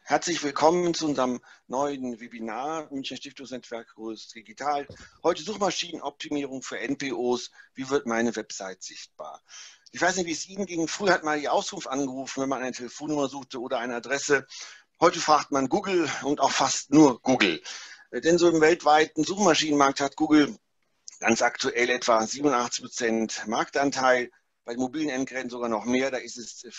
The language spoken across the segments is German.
Herzlich willkommen zu unserem neuen Webinar Münchner Stiftungsnetzwerk Größ Digital. Heute Suchmaschinenoptimierung für NPOs. Wie wird meine Website sichtbar? Ich weiß nicht, wie es Ihnen ging. Früher hat man die Auskunft angerufen, wenn man eine Telefonnummer suchte oder eine Adresse. Heute fragt man Google und auch fast nur Google. Denn so im weltweiten Suchmaschinenmarkt hat Google ganz aktuell etwa 87% Marktanteil. Bei den mobilen Endgeräten sogar noch mehr, da ist es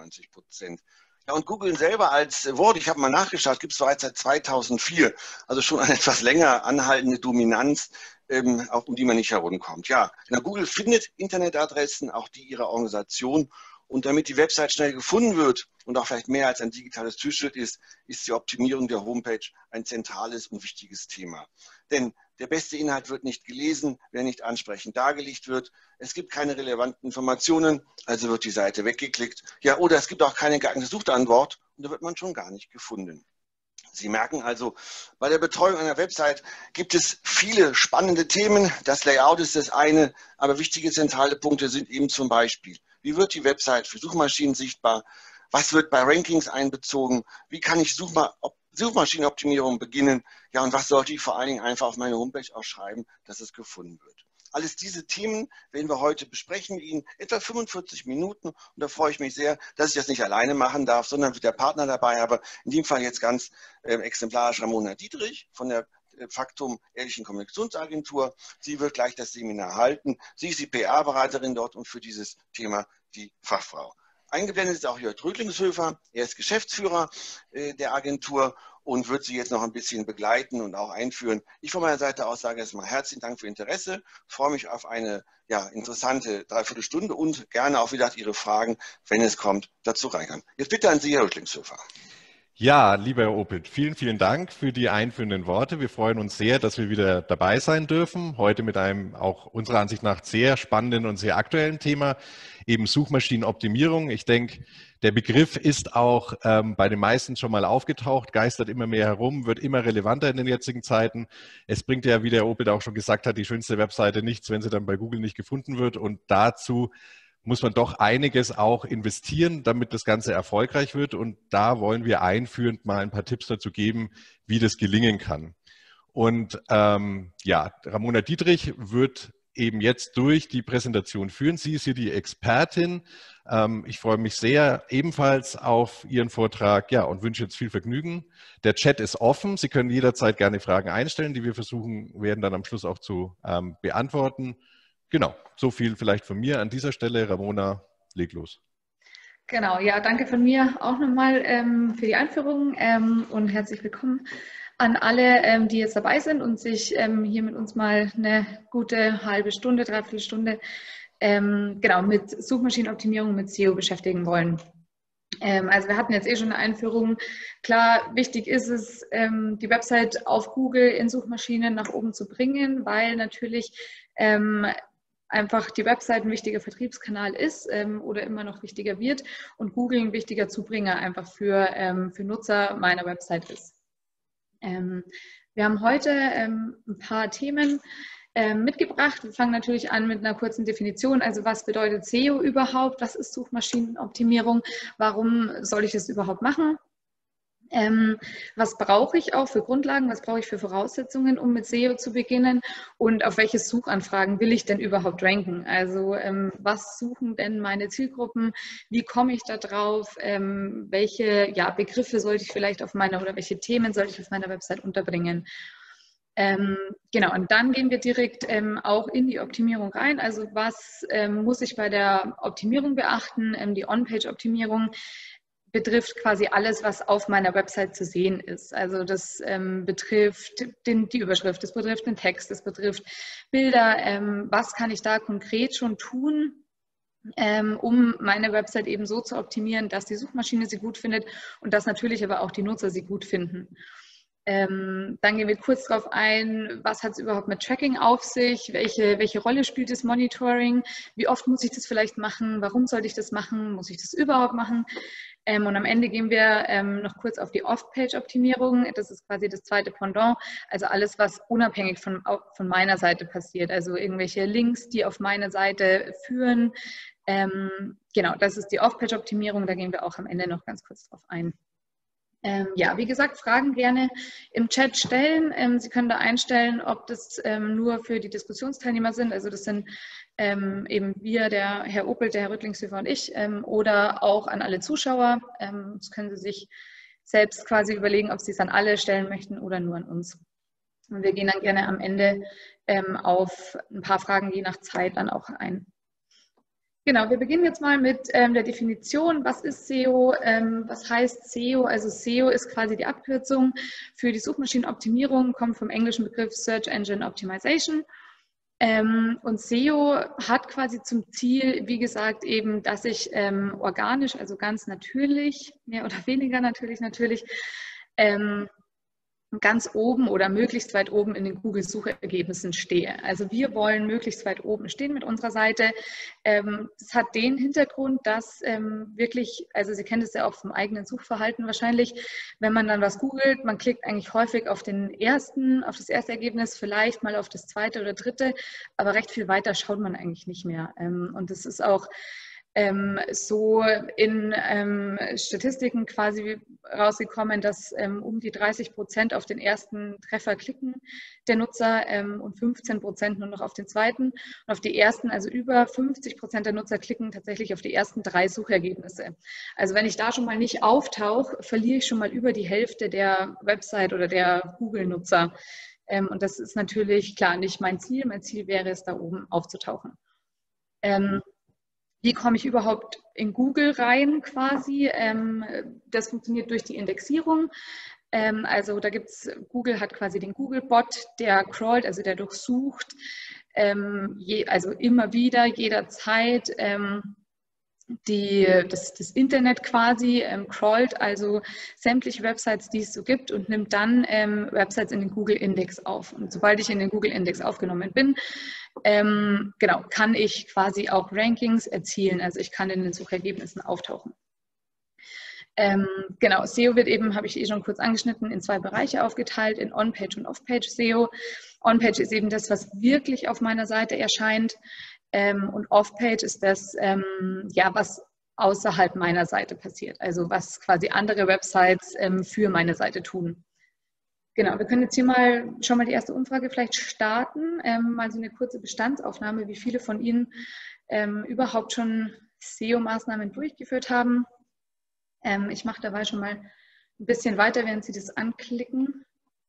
94%. Ja, und Google selber als Wort, ich habe mal nachgeschaut, gibt es bereits seit 2004, also schon eine etwas länger anhaltende Dominanz, auch um die man nicht herumkommt. Ja, Google findet Internetadressen, auch die ihrer Organisation. Und damit die Website schnell gefunden wird und auch vielleicht mehr als ein digitales Türschild ist, ist die Optimierung der Homepage ein zentrales und wichtiges Thema. Denn der beste Inhalt wird nicht gelesen, wenn nicht ansprechend dargelegt wird. Es gibt keine relevanten Informationen, also wird die Seite weggeklickt. Ja, oder es gibt auch keine geeignete Suchantwort und da wird man schon gar nicht gefunden. Sie merken also, bei der Betreuung einer Website gibt es viele spannende Themen. Das Layout ist das eine, aber wichtige zentrale Punkte sind eben zum Beispiel: Wie wird die Website für Suchmaschinen sichtbar? Was wird bei Rankings einbezogen? Wie kann ich Suchmaschinenoptimierung beginnen? Ja, und was sollte ich vor allen Dingen einfach auf meine Homepage auch schreiben, dass es gefunden wird? Alles diese Themen werden wir heute besprechen mit Ihnen, etwa 45 Minuten. Und da freue ich mich sehr, dass ich das nicht alleine machen darf, sondern mit der Partner dabei habe. In dem Fall jetzt ganz exemplarisch Ramona Dietrich von der Faktum Ehrlichen Kommunikationsagentur. Sie wird gleich das Seminar halten. Sie ist die PR-Beraterin dort und für dieses Thema die Fachfrau. Eingeblendet ist auch Jörg Rödlingshöfer. Er ist Geschäftsführer der Agentur und wird Sie jetzt noch ein bisschen begleiten und auch einführen. Ich von meiner Seite aus sage erstmal herzlichen Dank für Ihr Interesse. Ich freue mich auf eine interessante Dreiviertelstunde und gerne auch wieder Ihre Fragen, wenn es kommt, dazu reingehen. Jetzt bitte an Sie, Herr Rödlingshöfer. Ja, lieber Herr Opitz, vielen, vielen Dank für die einführenden Worte. Wir freuen uns sehr, dass wir wieder dabei sein dürfen. Heute mit einem auch unserer Ansicht nach sehr spannenden und sehr aktuellen Thema, eben Suchmaschinenoptimierung. Ich denke, der Begriff ist auch bei den meisten schon mal aufgetaucht, geistert immer mehr herum, wird immer relevanter in den jetzigen Zeiten. Es bringt ja, wie der Opitz auch schon gesagt hat, die schönste Webseite nichts, wenn sie dann bei Google nicht gefunden wird. Und dazu muss man doch einiges auch investieren, damit das Ganze erfolgreich wird. Und da wollen wir einführend mal ein paar Tipps dazu geben, wie das gelingen kann. Und Ramona Dietrich wird eben jetzt durch die Präsentation führen. Sie ist hier die Expertin. Ich freue mich sehr ebenfalls auf Ihren Vortrag, ja, und wünsche jetzt viel Vergnügen. Der Chat ist offen. Sie können jederzeit gerne Fragen einstellen, die wir versuchen werden dann am Schluss auch zu beantworten. Genau, so viel vielleicht von mir an dieser Stelle. Ramona, leg los. Genau, ja, danke von mir auch nochmal für die Einführung und herzlich willkommen an alle, die jetzt dabei sind und sich hier mit uns mal eine gute halbe Stunde, dreiviertel Stunde genau, mit Suchmaschinenoptimierung, mit SEO beschäftigen wollen. Also wir hatten jetzt schon eine Einführung. Klar, wichtig ist es, die Website auf Google in Suchmaschinen nach oben zu bringen, weil natürlich einfach die Website ein wichtiger Vertriebskanal ist oder immer noch wichtiger wird und Google ein wichtiger Zubringer einfach für Nutzer meiner Website ist. Wir haben heute ein paar Themen mitgebracht. Wir fangen natürlich an mit einer kurzen Definition. Also was bedeutet SEO überhaupt? Was ist Suchmaschinenoptimierung? Warum soll ich das überhaupt machen? Was brauche ich auch für Grundlagen, was brauche ich für Voraussetzungen, um mit SEO zu beginnen und auf welche Suchanfragen will ich denn überhaupt ranken? Also was suchen denn meine Zielgruppen, wie komme ich da drauf, welche Begriffe sollte ich vielleicht auf meiner oder welche Themen sollte ich auf meiner Website unterbringen? Genau, und dann gehen wir direkt auch in die Optimierung rein. Also was muss ich bei der Optimierung beachten? Die On-Page-Optimierung betrifft quasi alles, was auf meiner Website zu sehen ist. Also das betrifft die Überschrift, das betrifft den Text, das betrifft Bilder. Was kann ich da konkret schon tun, um meine Website eben so zu optimieren, dass die Suchmaschine sie gut findet und dass natürlich aber auch die Nutzer sie gut finden. Dann gehen wir kurz darauf ein, was hat es überhaupt mit Tracking auf sich, welche Rolle spielt das Monitoring, wie oft muss ich das vielleicht machen, warum sollte ich das machen, muss ich das überhaupt machen? Und am Ende gehen wir noch kurz auf die Off-Page-Optimierung. Das ist quasi das zweite Pendant, also alles, was unabhängig von meiner Seite passiert, also irgendwelche Links, die auf meine Seite führen. Genau, das ist die Off-Page-Optimierung, da gehen wir auch am Ende noch ganz kurz drauf ein. Ja, wie gesagt, Fragen gerne im Chat stellen. Sie können da einstellen, ob das nur für die Diskussionsteilnehmer sind. Also das sind eben wir, der Herr Opelt, der Herr Rüttlingshöfer und ich, oder auch an alle Zuschauer. Das können Sie sich selbst quasi überlegen, ob Sie es an alle stellen möchten oder nur an uns. Und wir gehen dann gerne am Ende auf ein paar Fragen je nach Zeit dann auch ein. Genau, wir beginnen jetzt mal mit der Definition. Was ist SEO? Was heißt SEO? Also SEO ist quasi die Abkürzung für die Suchmaschinenoptimierung, kommt vom englischen Begriff Search Engine Optimization. Und SEO hat quasi zum Ziel, wie gesagt, eben, dass ich organisch, also ganz natürlich, mehr oder weniger natürlich, ganz oben oder möglichst weit oben in den Google-Suchergebnissen stehe. Also wir wollen möglichst weit oben stehen mit unserer Seite. Das hat den Hintergrund, dass wirklich, also Sie kennen das ja auch vom eigenen Suchverhalten wahrscheinlich, wenn man dann was googelt, man klickt eigentlich häufig auf das erste Ergebnis, vielleicht mal auf das zweite oder dritte, aber recht viel weiter schaut man eigentlich nicht mehr. Und das ist auch so in Statistiken quasi rausgekommen, dass um die 30% auf den ersten Treffer klicken der Nutzer und 15% nur noch auf den zweiten. Und auf die ersten, also über 50% der Nutzer klicken tatsächlich auf die ersten 3 Suchergebnisse. Also wenn ich da schon mal nicht auftauche, verliere ich schon mal über die Hälfte der Website oder der Google-Nutzer. Und das ist natürlich klar nicht mein Ziel. Mein Ziel wäre es, da oben aufzutauchen. Wie komme ich überhaupt in Google rein quasi? Das funktioniert durch die Indexierung. Also da Google hat quasi den Google-Bot, der crawlt, also der durchsucht, also immer wieder, jederzeit das Internet quasi, crawlt also sämtliche Websites, die es so gibt und nimmt dann Websites in den Google-Index auf. Und sobald ich in den Google-Index aufgenommen bin, genau, kann ich quasi auch Rankings erzielen. Also ich kann in den Suchergebnissen auftauchen. Genau, SEO wird eben, habe ich schon kurz angeschnitten, in 2 Bereiche aufgeteilt, in On-Page und Off-Page SEO. On-Page ist eben das, was wirklich auf meiner Seite erscheint. Und Off-Page ist das, ja, was außerhalb meiner Seite passiert. Also was quasi andere Websites für meine Seite tun. Genau, wir können jetzt hier schon mal die erste Umfrage vielleicht starten. Mal so eine kurze Bestandsaufnahme, wie viele von Ihnen überhaupt schon SEO-Maßnahmen durchgeführt haben. Ich mache dabei schon mal ein bisschen weiter, während Sie das anklicken.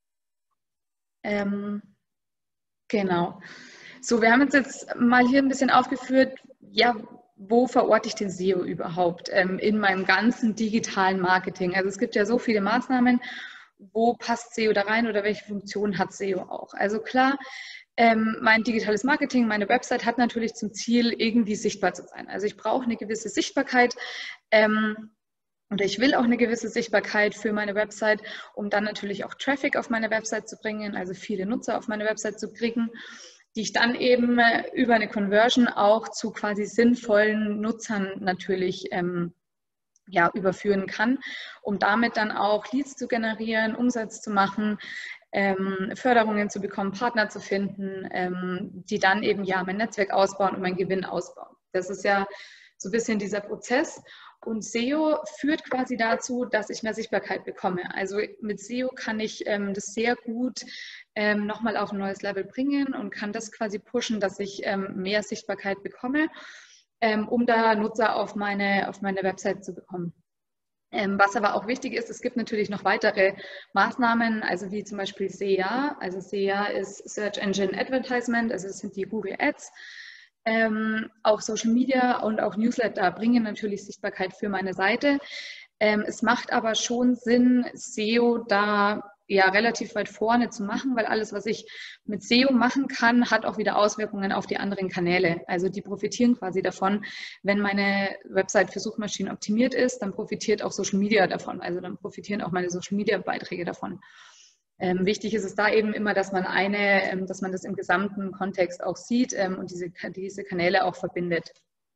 Genau. So, wir haben uns jetzt mal hier ein bisschen aufgeführt, ja, wo verorte ich den SEO überhaupt in meinem ganzen digitalen Marketing? Also es gibt ja so viele Maßnahmen, wo passt SEO da rein oder welche Funktion hat SEO auch? Also klar, mein digitales Marketing, meine Website hat natürlich zum Ziel, irgendwie sichtbar zu sein. Also ich brauche eine gewisse Sichtbarkeit oder ich will auch eine gewisse Sichtbarkeit für meine Website, um dann natürlich auch Traffic auf meine Website zu bringen, also viele Nutzer auf meine Website zu kriegen, die ich dann eben über eine Conversion auch zu quasi sinnvollen Nutzern natürlich ja, überführen kann, um damit dann auch Leads zu generieren, Umsatz zu machen, Förderungen zu bekommen, Partner zu finden, die dann eben ja mein Netzwerk ausbauen und meinen Gewinn ausbauen. Das ist ja so ein bisschen dieser Prozess. Und SEO führt quasi dazu, dass ich mehr Sichtbarkeit bekomme. Also mit SEO kann ich das sehr gut nochmal auf ein neues Level bringen und kann das quasi pushen, dass ich mehr Sichtbarkeit bekomme, um da Nutzer auf meine Website zu bekommen. Was aber auch wichtig ist, es gibt natürlich noch weitere Maßnahmen, also wie zum Beispiel SEA. Also SEA ist Search Engine Advertisement, also das sind die Google Ads. Auch Social Media und auch Newsletter bringen natürlich Sichtbarkeit für meine Seite. Es macht aber schon Sinn, SEO da ja relativ weit vorne zu machen, weil alles, was ich mit SEO machen kann, hat auch wieder Auswirkungen auf die anderen Kanäle. Also die profitieren quasi davon. Wenn meine Website für Suchmaschinen optimiert ist, dann profitiert auch Social Media davon. Also dann profitieren auch meine Social Media Beiträge davon. Wichtig ist es da eben immer, dass man das im gesamten Kontext auch sieht und diese Kanäle auch verbindet.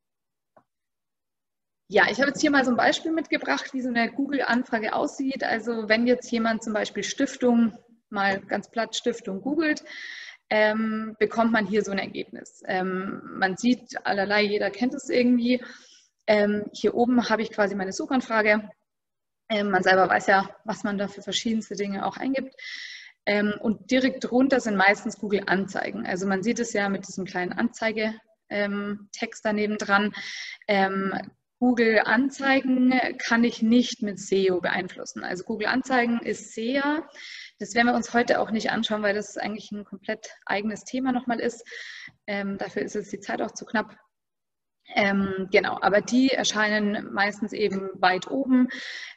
Ja, ich habe jetzt hier mal so ein Beispiel mitgebracht, wie so eine Google-Anfrage aussieht. Also wenn jetzt jemand zum Beispiel Stiftung, mal ganz platt Stiftung googelt, bekommt man hier so ein Ergebnis. Man sieht allerlei, jeder kennt es irgendwie. Hier oben habe ich quasi meine Suchanfrage. Man selber weiß ja, was man da für verschiedenste Dinge auch eingibt. Und direkt drunter sind meistens Google-Anzeigen. Also man sieht es ja mit diesem kleinen Anzeige-Text daneben dran. Google-Anzeigen kann ich nicht mit SEO beeinflussen. Also Google-Anzeigen ist SEA. Das werden wir uns heute auch nicht anschauen, weil das eigentlich ein komplett eigenes Thema nochmal ist. Dafür ist jetzt die Zeit auch zu knapp. Genau, aber die erscheinen meistens eben weit oben.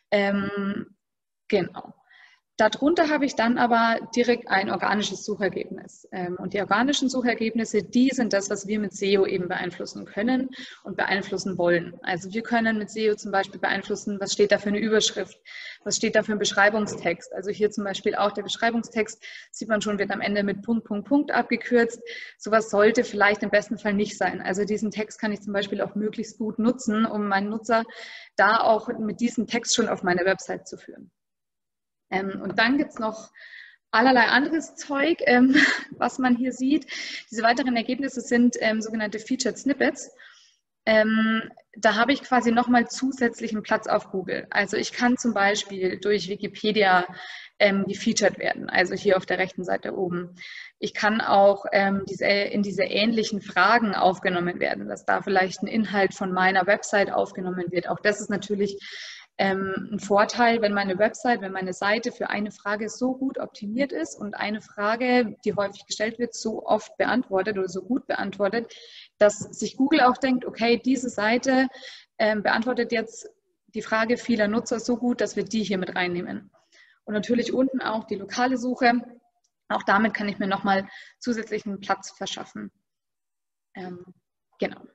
Genau. Darunter habe ich dann aber direkt ein organisches Suchergebnis. Und die organischen Suchergebnisse, die sind das, was wir mit SEO eben beeinflussen können und beeinflussen wollen. Also wir können mit SEO zum Beispiel beeinflussen, was steht da für eine Überschrift, was steht da für ein Beschreibungstext. Also hier zum Beispiel auch der Beschreibungstext, sieht man schon, wird am Ende mit Punkt, Punkt, Punkt abgekürzt. Sowas sollte vielleicht im besten Fall nicht sein. Also diesen Text kann ich zum Beispiel auch möglichst gut nutzen, um meinen Nutzer da auch mit diesem Text schon auf meine Website zu führen. Und dann gibt es noch allerlei anderes Zeug, was man hier sieht. Diese weiteren Ergebnisse sind sogenannte Featured Snippets. Da habe ich quasi nochmal zusätzlichen Platz auf Google. Also ich kann zum Beispiel durch Wikipedia gefeatured werden, also hier auf der rechten Seite oben. Ich kann auch in diese ähnlichen Fragen aufgenommen werden, dass da vielleicht ein Inhalt von meiner Website aufgenommen wird. Auch das ist natürlich ein Vorteil, wenn meine Website, wenn meine Seite für eine Frage so gut optimiert ist und eine Frage, die häufig gestellt wird, so oft beantwortet oder so gut beantwortet, dass sich Google auch denkt, okay, diese Seite beantwortet jetzt die Frage vieler Nutzer so gut, dass wir die hier mit reinnehmen. Und natürlich unten auch die lokale Suche. Auch damit kann ich mir nochmal zusätzlichen Platz verschaffen. Genau.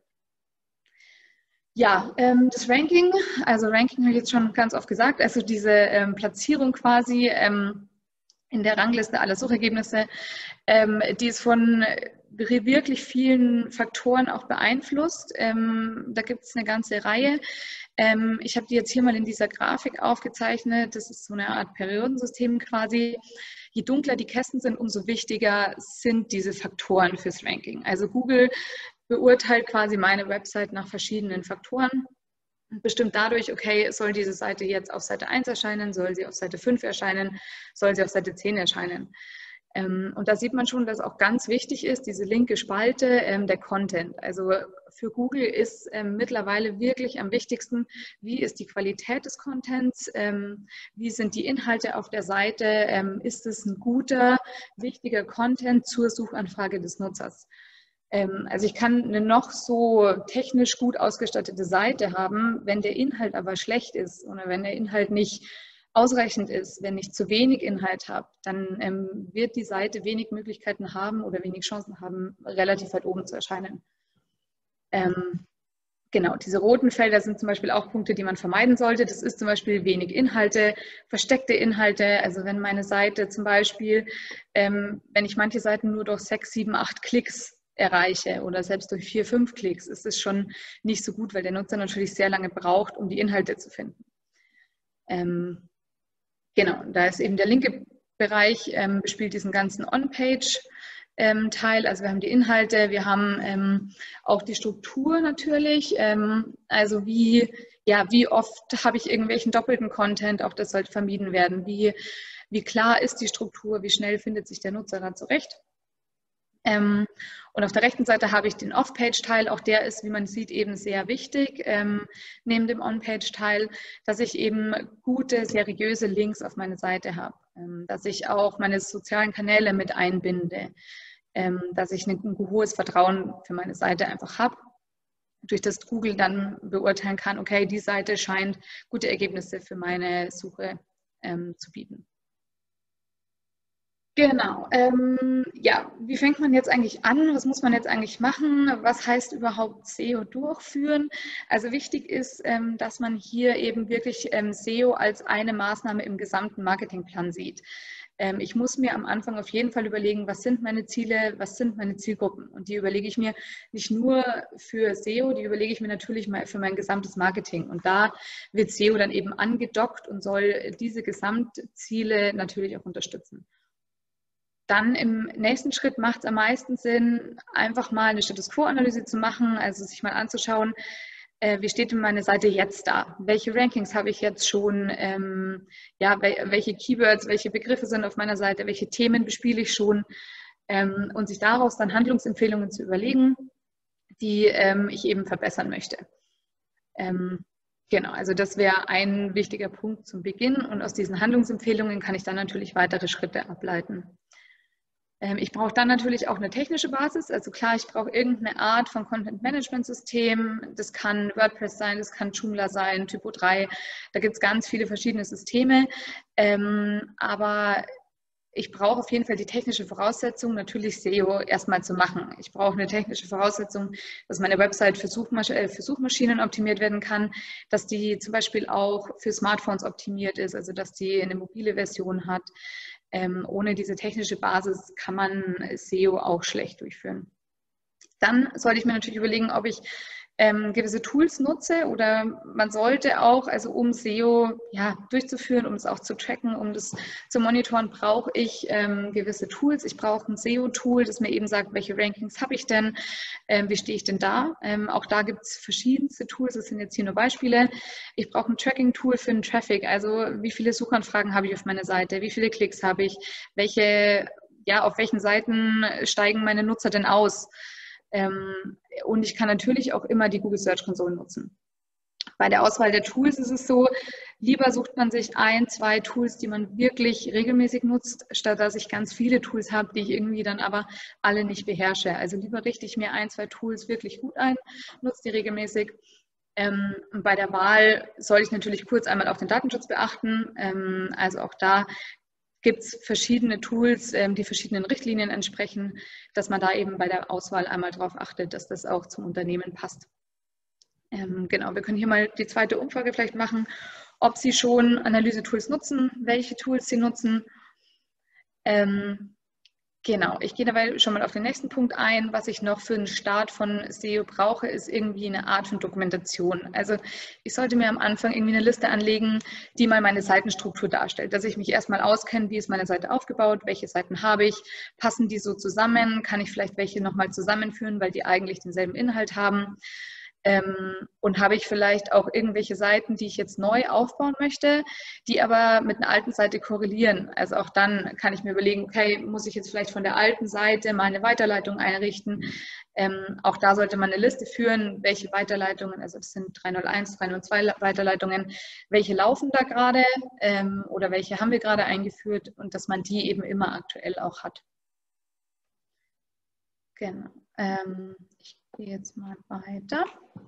Ja, das Ranking, also Ranking habe ich jetzt schon ganz oft gesagt, also diese Platzierung quasi in der Rangliste aller Suchergebnisse, die ist von wirklich vielen Faktoren auch beeinflusst. Da gibt es eine ganze Reihe. Ich habe die jetzt hier mal in dieser Grafik aufgezeichnet. Das ist so eine Art Periodensystem quasi. Je dunkler die Kästen sind, umso wichtiger sind diese Faktoren fürs Ranking. Also Google beurteilt quasi meine Website nach verschiedenen Faktoren und bestimmt dadurch, okay, soll diese Seite jetzt auf Seite 1 erscheinen, soll sie auf Seite 5 erscheinen, soll sie auf Seite 10 erscheinen. Und da sieht man schon, dass auch ganz wichtig ist, diese linke Spalte, der Content. Also für Google ist mittlerweile wirklich am wichtigsten, wie ist die Qualität des Contents, wie sind die Inhalte auf der Seite, ist es ein guter, wichtiger Content zur Suchanfrage des Nutzers. Also ich kann eine noch so technisch gut ausgestattete Seite haben, wenn der Inhalt aber schlecht ist oder wenn der Inhalt nicht ausreichend ist, wenn ich zu wenig Inhalt habe, dann wird die Seite wenig Möglichkeiten haben oder wenig Chancen haben, relativ weit oben zu erscheinen. Genau, diese roten Felder sind zum Beispiel auch Punkte, die man vermeiden sollte. Das ist zum Beispiel wenig Inhalte, versteckte Inhalte. Also wenn meine Seite zum Beispiel, wenn ich manche Seiten nur durch 6, 7, 8 Klicks erreiche oder selbst durch 4, 5 Klicks, ist es schon nicht so gut, weil der Nutzer natürlich sehr lange braucht, um die Inhalte zu finden. Genau, da ist eben der linke Bereich, bespielt diesen ganzen On-Page-Teil. Also wir haben die Inhalte, wir haben auch die Struktur natürlich. Also wie oft habe ich irgendwelchen doppelten Content, auch das sollte vermieden werden. Wie klar ist die Struktur, wie schnell findet sich der Nutzer da zurecht. Und auf der rechten Seite habe ich den Off-Page-Teil, auch der ist, wie man sieht, eben sehr wichtig, neben dem On-Page-Teil, dass ich eben gute, seriöse Links auf meine Seite habe, dass ich auch meine sozialen Kanäle mit einbinde, dass ich ein hohes Vertrauen für meine Seite einfach habe, durch das Google dann beurteilen kann, okay, die Seite scheint gute Ergebnisse für meine Suche zu bieten. Genau. Ja, wie fängt man jetzt eigentlich an? Was muss man jetzt eigentlich machen? Was heißt überhaupt SEO durchführen? Also wichtig ist, dass man hier eben wirklich SEO als eine Maßnahme im gesamten Marketingplan sieht. Ich muss mir am Anfang auf jeden Fall überlegen, was sind meine Ziele, was sind meine Zielgruppen? Und die überlege ich mir nicht nur für SEO, die überlege ich mir natürlich mal für mein gesamtes Marketing. Und da wird SEO dann eben angedockt und soll diese Gesamtziele natürlich auch unterstützen. Dann im nächsten Schritt macht es am meisten Sinn, einfach mal eine Status Quo-Analyse zu machen, also sich mal anzuschauen, wie steht denn meine Seite jetzt da? Welche Rankings habe ich jetzt schon? Ja, welche Keywords, welche Begriffe sind auf meiner Seite? Welche Themen bespiele ich schon? Und sich daraus dann Handlungsempfehlungen zu überlegen, die ich eben verbessern möchte. Genau, also das wäre ein wichtiger Punkt zum Beginn und aus diesen Handlungsempfehlungen kann ich dann natürlich weitere Schritte ableiten. Ich brauche dann natürlich auch eine technische Basis, also klar, ich brauche irgendeine Art von Content-Management-System, das kann WordPress sein, das kann Joomla sein, Typo 3, da gibt es ganz viele verschiedene Systeme, aber ich brauche auf jeden Fall die technische Voraussetzung, natürlich SEO erstmal zu machen. Ich brauche eine technische Voraussetzung, dass meine Website für Suchmaschinen optimiert werden kann, dass die zum Beispiel auch für Smartphones optimiert ist, also dass die eine mobile Version hat. Ohne diese technische Basis kann man SEO auch schlecht durchführen. Dann sollte ich mir natürlich überlegen, ob ich gewisse Tools nutze oder man sollte auch, also um SEO durchzuführen, um es auch zu tracken, um das zu monitoren, brauche ich gewisse Tools. Ich brauche ein SEO-Tool, das mir eben sagt, welche Rankings habe ich denn, wie stehe ich denn da. Auch da gibt es verschiedenste Tools, das sind jetzt hier nur Beispiele. Ich brauche ein Tracking-Tool für den Traffic, also wie viele Suchanfragen habe ich auf meiner Seite, wie viele Klicks habe ich, auf welchen Seiten steigen meine Nutzer denn aus. Und ich kann natürlich auch immer die Google Search Console nutzen. Bei der Auswahl der Tools ist es so, lieber sucht man sich 1, 2 Tools, die man wirklich regelmäßig nutzt, statt dass ich ganz viele Tools habe, die ich irgendwie dann aber alle nicht beherrsche. Also lieber richte ich mir 1, 2 Tools wirklich gut ein, nutze die regelmäßig. Und bei der Wahl soll ich natürlich kurz einmal auch den Datenschutz beachten. Also auch da gibt es verschiedene Tools, die verschiedenen Richtlinien entsprechen, dass man da eben bei der Auswahl einmal darauf achtet, dass das auch zum Unternehmen passt. Genau, wir können hier mal die zweite Umfrage vielleicht machen, ob Sie schon Analyse-Tools nutzen, welche Tools Sie nutzen. Genau, ich gehe dabei schon mal auf den nächsten Punkt ein. Was ich noch für den Start von SEO brauche, ist irgendwie eine Art von Dokumentation. Also ich sollte mir am Anfang irgendwie eine Liste anlegen, die mal meine Seitenstruktur darstellt, dass ich mich erstmal auskenne, wie ist meine Seite aufgebaut, welche Seiten habe ich, passen die so zusammen, kann ich vielleicht welche nochmal zusammenführen, weil die eigentlich denselben Inhalt haben. Und habe ich vielleicht auch irgendwelche Seiten, die ich jetzt neu aufbauen möchte, die aber mit einer alten Seite korrelieren. Also auch dann kann ich mir überlegen, okay, muss ich jetzt vielleicht von der alten Seite meine Weiterleitung einrichten. Auch da sollte man eine Liste führen, welche Weiterleitungen, also es sind 301, 302 Weiterleitungen, welche laufen da gerade oder welche haben wir gerade eingeführt und dass man die eben immer aktuell auch hat. Genau. Ich gehe jetzt mal weiter.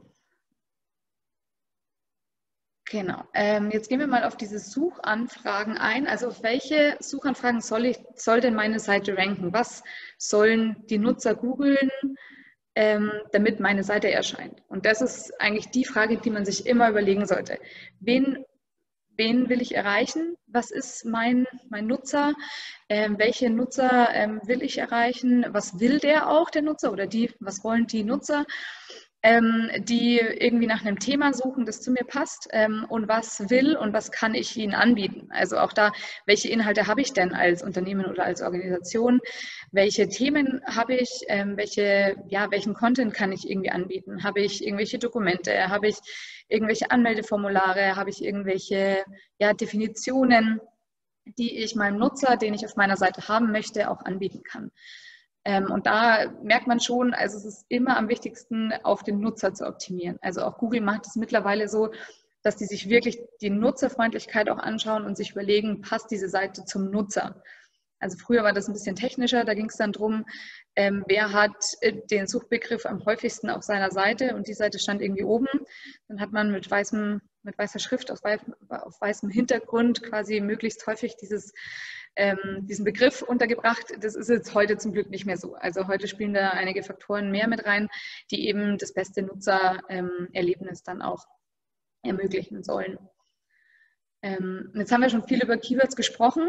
Genau, jetzt gehen wir mal auf diese Suchanfragen ein. Also auf welche Suchanfragen soll denn meine Seite ranken? Was sollen die Nutzer googeln, damit meine Seite erscheint? Und das ist eigentlich die Frage, die man sich immer überlegen sollte. Wen will ich erreichen? Was ist mein Nutzer? Welche Nutzer will ich erreichen? Was will der auch, der Nutzer? Oder was wollen die Nutzer? Die irgendwie nach einem Thema suchen, das zu mir passt und was will und was kann ich ihnen anbieten. Also auch da, welche Inhalte habe ich denn als Unternehmen oder als Organisation? Welche Themen habe ich? Welchen Content kann ich irgendwie anbieten? Habe ich irgendwelche Dokumente? Habe ich irgendwelche Anmeldeformulare? Habe ich irgendwelche Definitionen, die ich meinem Nutzer, den ich auf meiner Seite haben möchte, auch anbieten kann? Und da merkt man schon, also es ist immer am wichtigsten, auf den Nutzer zu optimieren. Also auch Google macht es mittlerweile so, dass die sich wirklich die Nutzerfreundlichkeit auch anschauen und sich überlegen, passt diese Seite zum Nutzer? Also früher war das ein bisschen technischer, da ging es dann darum, wer hat den Suchbegriff am häufigsten auf seiner Seite und die Seite stand irgendwie oben. Dann hat man mit weißer Schrift auf weißem Hintergrund quasi möglichst häufig diesen Begriff untergebracht. Das ist jetzt heute zum Glück nicht mehr so. Also heute spielen da einige Faktoren mehr mit rein, die eben das beste Nutzererlebnis dann auch ermöglichen sollen. Jetzt haben wir schon viel über Keywords gesprochen.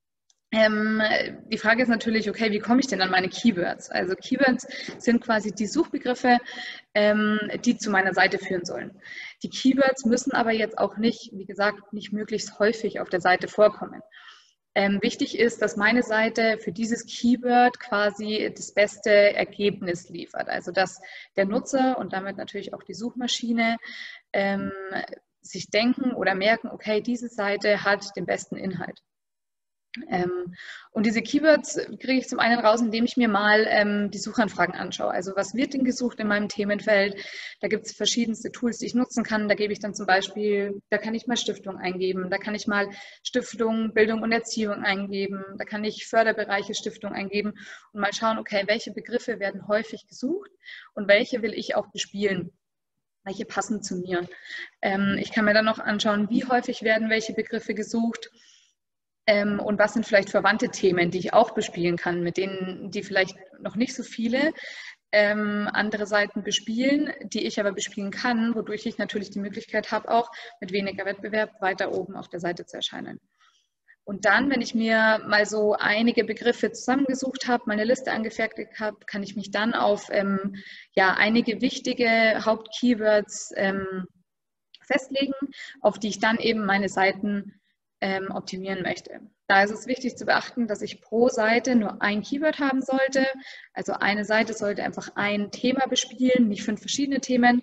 Die Frage ist natürlich, okay, wie komme ich denn an meine Keywords? Also Keywords sind quasi die Suchbegriffe, die zu meiner Seite führen sollen. Die Keywords müssen aber jetzt auch nicht, wie gesagt, nicht möglichst häufig auf der Seite vorkommen. Wichtig ist, dass meine Seite für dieses Keyword quasi das beste Ergebnis liefert. Also dass der Nutzer und damit natürlich auch die Suchmaschine sich denken oder merken, okay, diese Seite hat den besten Inhalt. Und diese Keywords kriege ich zum einen raus, indem ich mir mal die Suchanfragen anschaue. Also was wird denn gesucht in meinem Themenfeld? Da gibt es verschiedenste Tools, die ich nutzen kann. Da gebe ich dann zum Beispiel, da kann ich mal Stiftung eingeben, da kann ich mal Stiftung, Bildung und Erziehung eingeben, da kann ich Förderbereiche Stiftung eingeben und mal schauen, okay, welche Begriffe werden häufig gesucht und welche will ich auch bespielen. Welche passen zu mir. Ich kann mir dann noch anschauen, wie häufig werden welche Begriffe gesucht. Und was sind vielleicht verwandte Themen, die ich auch bespielen kann, mit denen, die vielleicht noch nicht so viele andere Seiten bespielen, die ich aber bespielen kann, wodurch ich natürlich die Möglichkeit habe, auch mit weniger Wettbewerb weiter oben auf der Seite zu erscheinen. Und dann, wenn ich mir mal so einige Begriffe zusammengesucht habe, meine Liste angefertigt habe, kann ich mich dann auf einige wichtige Hauptkeywords festlegen, auf die ich dann eben meine Seiten optimieren möchte. Da ist es wichtig zu beachten, dass ich pro Seite nur ein Keyword haben sollte. Also eine Seite sollte einfach ein Thema bespielen, nicht 5 verschiedene Themen.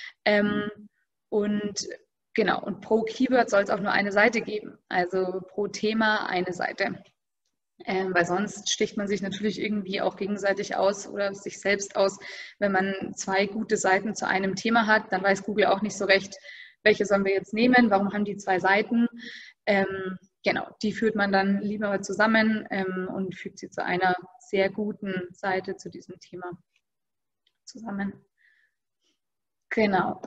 Und pro Keyword soll es auch nur eine Seite geben. Also pro Thema eine Seite. Weil sonst sticht man sich natürlich irgendwie auch gegenseitig aus oder sich selbst aus. Wenn man 2 gute Seiten zu einem Thema hat, dann weiß Google auch nicht so recht, welche sollen wir jetzt nehmen, warum haben die 2 Seiten. Die führt man dann lieber zusammen und fügt sie zu einer sehr guten Seite zu diesem Thema zusammen. Genau.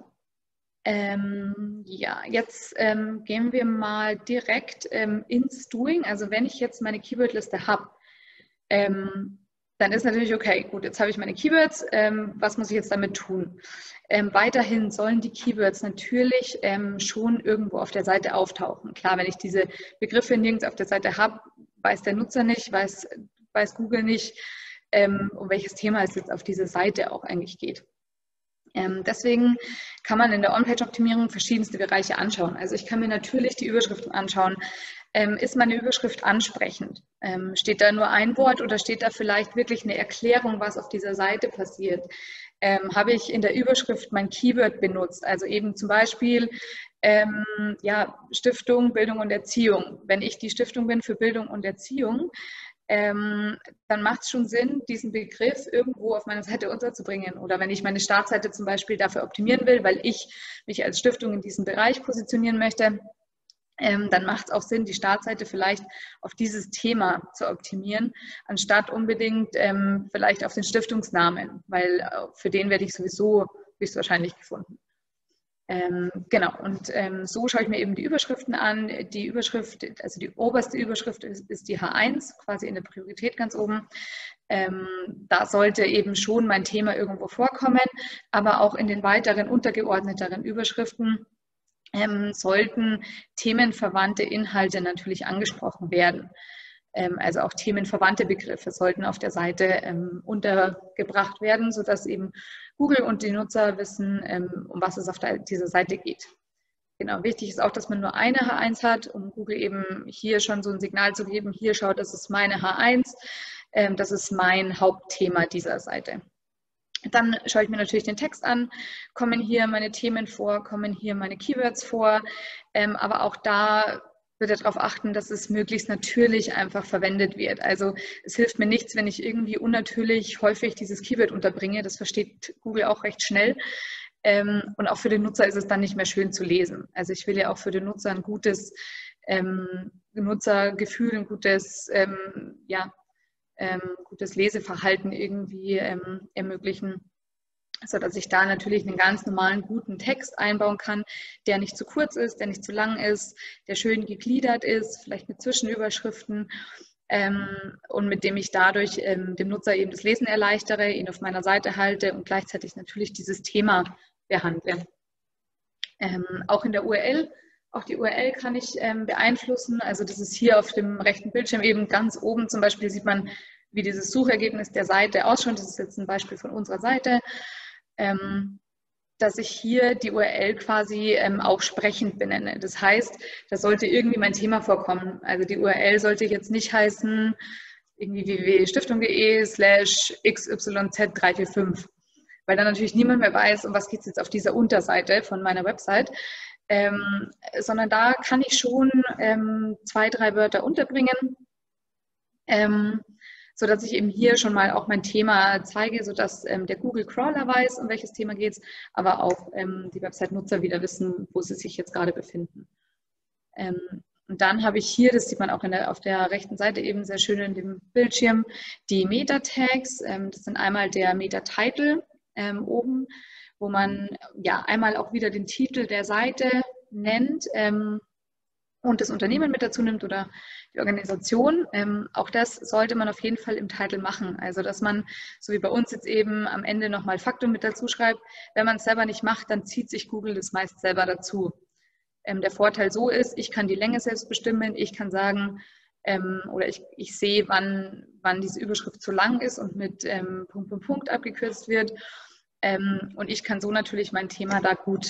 Jetzt gehen wir mal direkt ins Doing. Also wenn ich jetzt meine Keywordliste habe, dann ist natürlich, okay, gut, jetzt habe ich meine Keywords, was muss ich jetzt damit tun? Weiterhin sollen die Keywords natürlich schon irgendwo auf der Seite auftauchen. Klar, wenn ich diese Begriffe nirgends auf der Seite habe, weiß der Nutzer nicht, weiß Google nicht, um welches Thema es jetzt auf dieser Seite auch eigentlich geht. Deswegen kann man in der On-Page-Optimierung verschiedenste Bereiche anschauen. Also ich kann mir natürlich die Überschriften anschauen. Ist meine Überschrift ansprechend? Steht da nur ein Wort oder steht da vielleicht wirklich eine Erklärung, was auf dieser Seite passiert? Habe ich in der Überschrift mein Keyword benutzt? Also eben zum Beispiel Stiftung, Bildung und Erziehung. Wenn ich die Stiftung bin für Bildung und Erziehung, dann macht es schon Sinn, diesen Begriff irgendwo auf meiner Seite unterzubringen. Oder wenn ich meine Startseite zum Beispiel dafür optimieren will, weil ich mich als Stiftung in diesem Bereich positionieren möchte, dann macht es auch Sinn, die Startseite vielleicht auf dieses Thema zu optimieren, anstatt unbedingt vielleicht auf den Stiftungsnamen, weil für den werde ich sowieso höchstwahrscheinlich gefunden. So schaue ich mir eben die Überschriften an. Die Überschrift, also die oberste Überschrift ist die H1, quasi in der Priorität ganz oben. Da sollte eben schon mein Thema irgendwo vorkommen, aber auch in den weiteren untergeordneteren Überschriften sollten themenverwandte Inhalte natürlich angesprochen werden. Also auch themenverwandte Begriffe sollten auf der Seite untergebracht werden, sodass eben Google und die Nutzer wissen, um was es auf dieser Seite geht. Genau, wichtig ist auch, dass man nur eine H1 hat, um Google eben hier schon so ein Signal zu geben, hier schaut, das ist meine H1, das ist mein Hauptthema dieser Seite. Dann schaue ich mir natürlich den Text an, kommen hier meine Themen vor, kommen hier meine Keywords vor, aber auch da bitte darauf achten, dass es möglichst natürlich einfach verwendet wird. Also es hilft mir nichts, wenn ich irgendwie unnatürlich häufig dieses Keyword unterbringe. Das versteht Google auch recht schnell. Und auch für den Nutzer ist es dann nicht mehr schön zu lesen. Also ich will ja auch für den Nutzer ein gutes Nutzergefühl, ein gutes, gutes Leseverhalten irgendwie ermöglichen, sodass ich da natürlich einen ganz normalen, guten Text einbauen kann, der nicht zu kurz ist, der nicht zu lang ist, der schön gegliedert ist, vielleicht mit Zwischenüberschriften und mit dem ich dadurch dem Nutzer eben das Lesen erleichtere, ihn auf meiner Seite halte und gleichzeitig natürlich dieses Thema behandle. Auch in der URL, auch die URL kann ich beeinflussen, also das ist hier auf dem rechten Bildschirm eben ganz oben zum Beispiel sieht man, wie dieses Suchergebnis der Seite ausschaut. Das ist jetzt ein Beispiel von unserer Seite. dass ich hier die URL quasi auch sprechend benenne. Das heißt, da sollte irgendwie mein Thema vorkommen. Also die URL sollte jetzt nicht heißen irgendwie www.stiftung.de/xyz345, weil dann natürlich niemand mehr weiß, um was geht es jetzt auf dieser Unterseite von meiner Website. Sondern da kann ich schon 2, 3 Wörter unterbringen, sodass ich eben hier schon mal auch mein Thema zeige, sodass der Google-Crawler weiß, um welches Thema geht es, aber auch die Website-Nutzer wieder wissen, wo sie sich jetzt gerade befinden. Und dann habe ich hier, das sieht man auch auf der rechten Seite eben sehr schön in dem Bildschirm, die Meta-Tags. Das sind einmal der Meta-Title oben, wo man ja einmal auch wieder den Titel der Seite nennt und das Unternehmen mit dazu nimmt oder die Organisation. Auch das sollte man auf jeden Fall im Titel machen. Also dass man, so wie bei uns jetzt eben, am Ende nochmal Faktum mit dazu schreibt. Wenn man es selber nicht macht, dann zieht sich Google das meist selber dazu. Der Vorteil so ist, ich kann die Länge selbst bestimmen, ich kann sagen, oder ich sehe, wann diese Überschrift zu lang ist und mit Punkt, Punkt, Punkt abgekürzt wird. Und ich kann so natürlich mein Thema da gut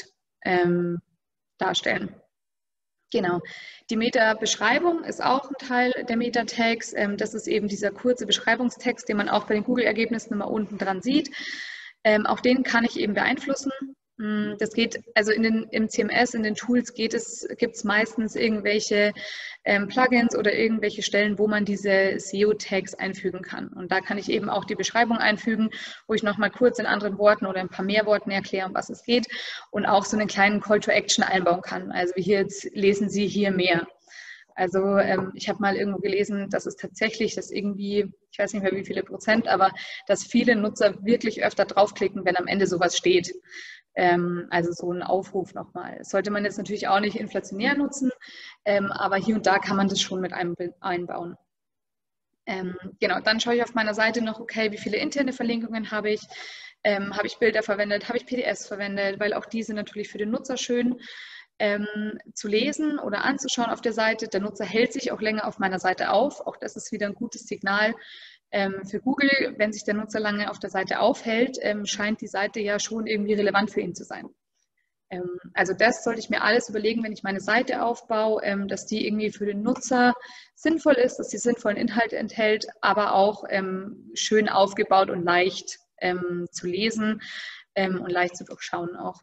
darstellen. Genau. Die Meta-Beschreibung ist auch ein Teil der Meta-Tags. Das ist eben dieser kurze Beschreibungstext, den man auch bei den Google-Ergebnissen immer unten dran sieht. Auch den kann ich eben beeinflussen. Das geht, also im CMS, in den Tools gibt es meistens irgendwelche Plugins oder irgendwelche Stellen, wo man diese SEO-Tags einfügen kann. Und da kann ich eben auch die Beschreibung einfügen, wo ich nochmal kurz in anderen Worten oder ein paar mehr Worten erkläre, um was es geht und auch so einen kleinen Call to Action einbauen kann. Also hier jetzt lesen Sie hier mehr. Also ich habe mal irgendwo gelesen, dass es tatsächlich, dass irgendwie, ich weiß nicht mehr wie viele Prozent, aber dass viele Nutzer wirklich öfter draufklicken, wenn am Ende sowas steht. Also so ein Aufruf nochmal. Das sollte man jetzt natürlich auch nicht inflationär nutzen, aber hier und da kann man das schon mit einbauen. Genau, dann schaue ich auf meiner Seite noch, okay, wie viele interne Verlinkungen habe ich? Habe ich Bilder verwendet? Habe ich PDFs verwendet? Weil auch die sind natürlich für den Nutzer schön zu lesen oder anzuschauen auf der Seite. Der Nutzer hält sich auch länger auf meiner Seite auf. Auch das ist wieder ein gutes Signal für Google. Wenn sich der Nutzer lange auf der Seite aufhält, scheint die Seite ja schon irgendwie relevant für ihn zu sein. Also das sollte ich mir alles überlegen, wenn ich meine Seite aufbaue, dass die irgendwie für den Nutzer sinnvoll ist, dass sie sinnvollen Inhalt enthält, aber auch schön aufgebaut und leicht zu lesen und leicht zu durchschauen auch.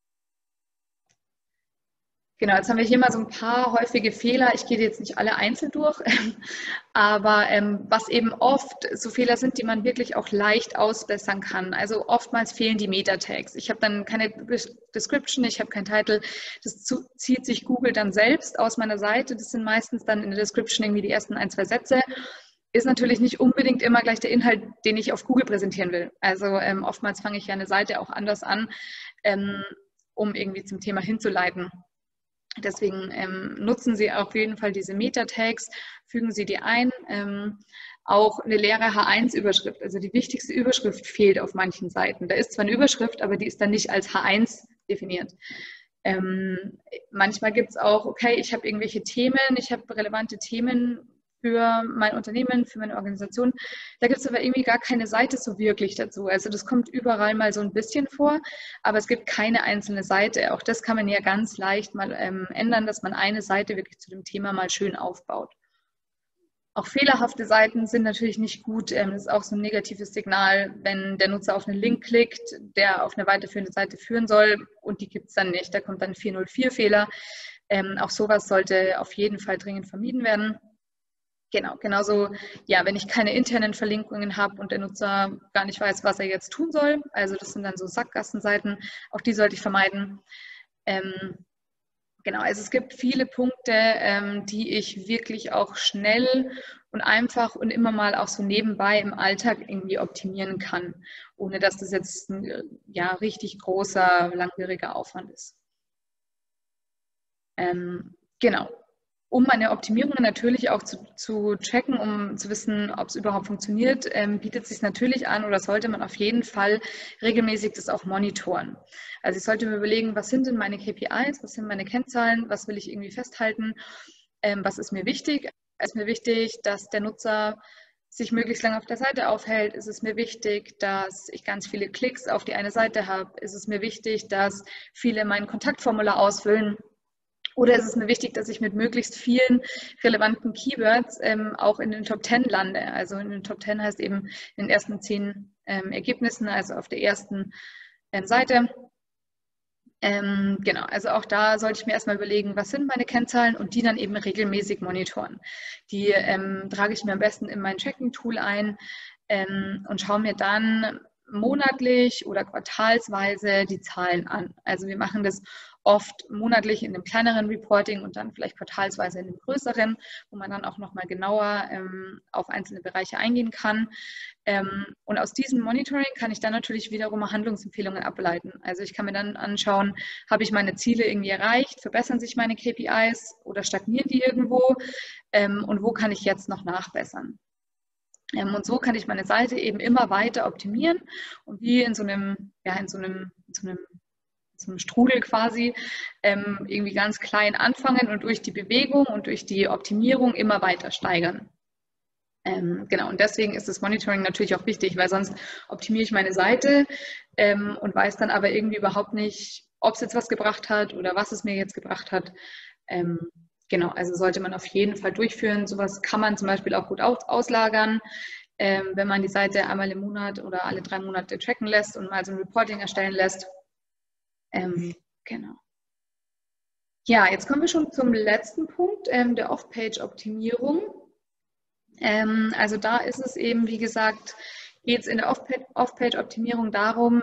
Genau, jetzt haben wir hier mal so ein paar häufige Fehler. Ich gehe jetzt nicht alle einzeln durch, aber was eben oft so Fehler sind, die man wirklich auch leicht ausbessern kann. Also oftmals fehlen die Meta-Tags. Ich habe dann keine Description, ich habe keinen Titel. Das zieht sich Google dann selbst aus meiner Seite. Das sind meistens dann in der Description irgendwie die ersten 1, 2 Sätze. Ist natürlich nicht unbedingt immer gleich der Inhalt, den ich auf Google präsentieren will. Also oftmals fange ich ja eine Seite auch anders an, um irgendwie zum Thema hinzuleiten. Deswegen nutzen Sie auf jeden Fall diese Meta-Tags, fügen Sie die ein. Auch eine leere H1-Überschrift, also die wichtigste Überschrift fehlt auf manchen Seiten. Da ist zwar eine Überschrift, aber die ist dann nicht als H1 definiert. Manchmal gibt es auch, okay, ich habe irgendwelche Themen, ich habe relevante Themen für mein Unternehmen, für meine Organisation. Da gibt es aber irgendwie gar keine Seite so wirklich dazu. Also das kommt überall mal so ein bisschen vor, aber es gibt keine einzelne Seite. Auch das kann man ja ganz leicht mal ändern, dass man eine Seite wirklich zu dem Thema mal schön aufbaut. Auch fehlerhafte Seiten sind natürlich nicht gut. Das ist auch so ein negatives Signal, wenn der Nutzer auf einen Link klickt, der auf eine weiterführende Seite führen soll und die gibt es dann nicht. Da kommt dann 404-Fehler. Auch sowas sollte auf jeden Fall dringend vermieden werden. Genau, genauso, ja, wenn ich keine internen Verlinkungen habe und der Nutzer gar nicht weiß, was er jetzt tun soll, also das sind dann so Sackgassenseiten, auch die sollte ich vermeiden. Genau, also es gibt viele Punkte, die ich wirklich auch schnell und einfach und immer mal auch so nebenbei im Alltag irgendwie optimieren kann, ohne dass das jetzt ein ja, richtig großer, langwieriger Aufwand ist. Genau. Um meine Optimierungen natürlich auch zu tracken, um zu wissen, ob es überhaupt funktioniert, bietet es sich natürlich an oder sollte man auf jeden Fall regelmäßig das auch monitoren. Also ich sollte mir überlegen, was sind denn meine KPIs, was sind meine Kennzahlen, was will ich irgendwie festhalten, was ist mir wichtig. Es ist mir wichtig, dass der Nutzer sich möglichst lange auf der Seite aufhält? Ist es mir wichtig, dass ich ganz viele Klicks auf die eine Seite habe? Ist es mir wichtig, dass viele mein Kontaktformular ausfüllen? Oder ist es mir wichtig, dass ich mit möglichst vielen relevanten Keywords auch in den Top 10 lande? Also in den Top 10 heißt eben in den ersten 10 Ergebnissen, also auf der ersten Seite. Genau, also auch da sollte ich mir erstmal überlegen, was sind meine Kennzahlen und die dann eben regelmäßig monitoren. Die trage ich mir am besten in mein Tracking-Tool ein und schaue mir dann monatlich oder quartalsweise die Zahlen an. Also wir machen das oft monatlich in einem kleineren Reporting und dann vielleicht quartalsweise in einem größeren, wo man dann auch nochmal genauer auf einzelne Bereiche eingehen kann. Und aus diesem Monitoring kann ich dann natürlich wiederum Handlungsempfehlungen ableiten. Also ich kann mir dann anschauen, habe ich meine Ziele irgendwie erreicht, verbessern sich meine KPIs oder stagnieren die irgendwo und wo kann ich jetzt noch nachbessern. Und so kann ich meine Seite eben immer weiter optimieren und wie in so einem Strudel quasi irgendwie ganz klein anfangen und durch die Bewegung und durch die Optimierung immer weiter steigern. Genau, und deswegen ist das Monitoring natürlich auch wichtig, weil sonst optimiere ich meine Seite und weiß dann aber irgendwie überhaupt nicht, ob es jetzt was gebracht hat oder was es mir jetzt gebracht hat. Genau, also sollte man auf jeden Fall durchführen. Sowas kann man zum Beispiel auch gut auslagern, wenn man die Seite einmal im Monat oder alle 3 Monate tracken lässt und mal so ein Reporting erstellen lässt. Genau. Ja, jetzt kommen wir schon zum letzten Punkt, der Off-Page-Optimierung. Also da ist es eben, wie gesagt, geht es in der Off-Page-Optimierung darum,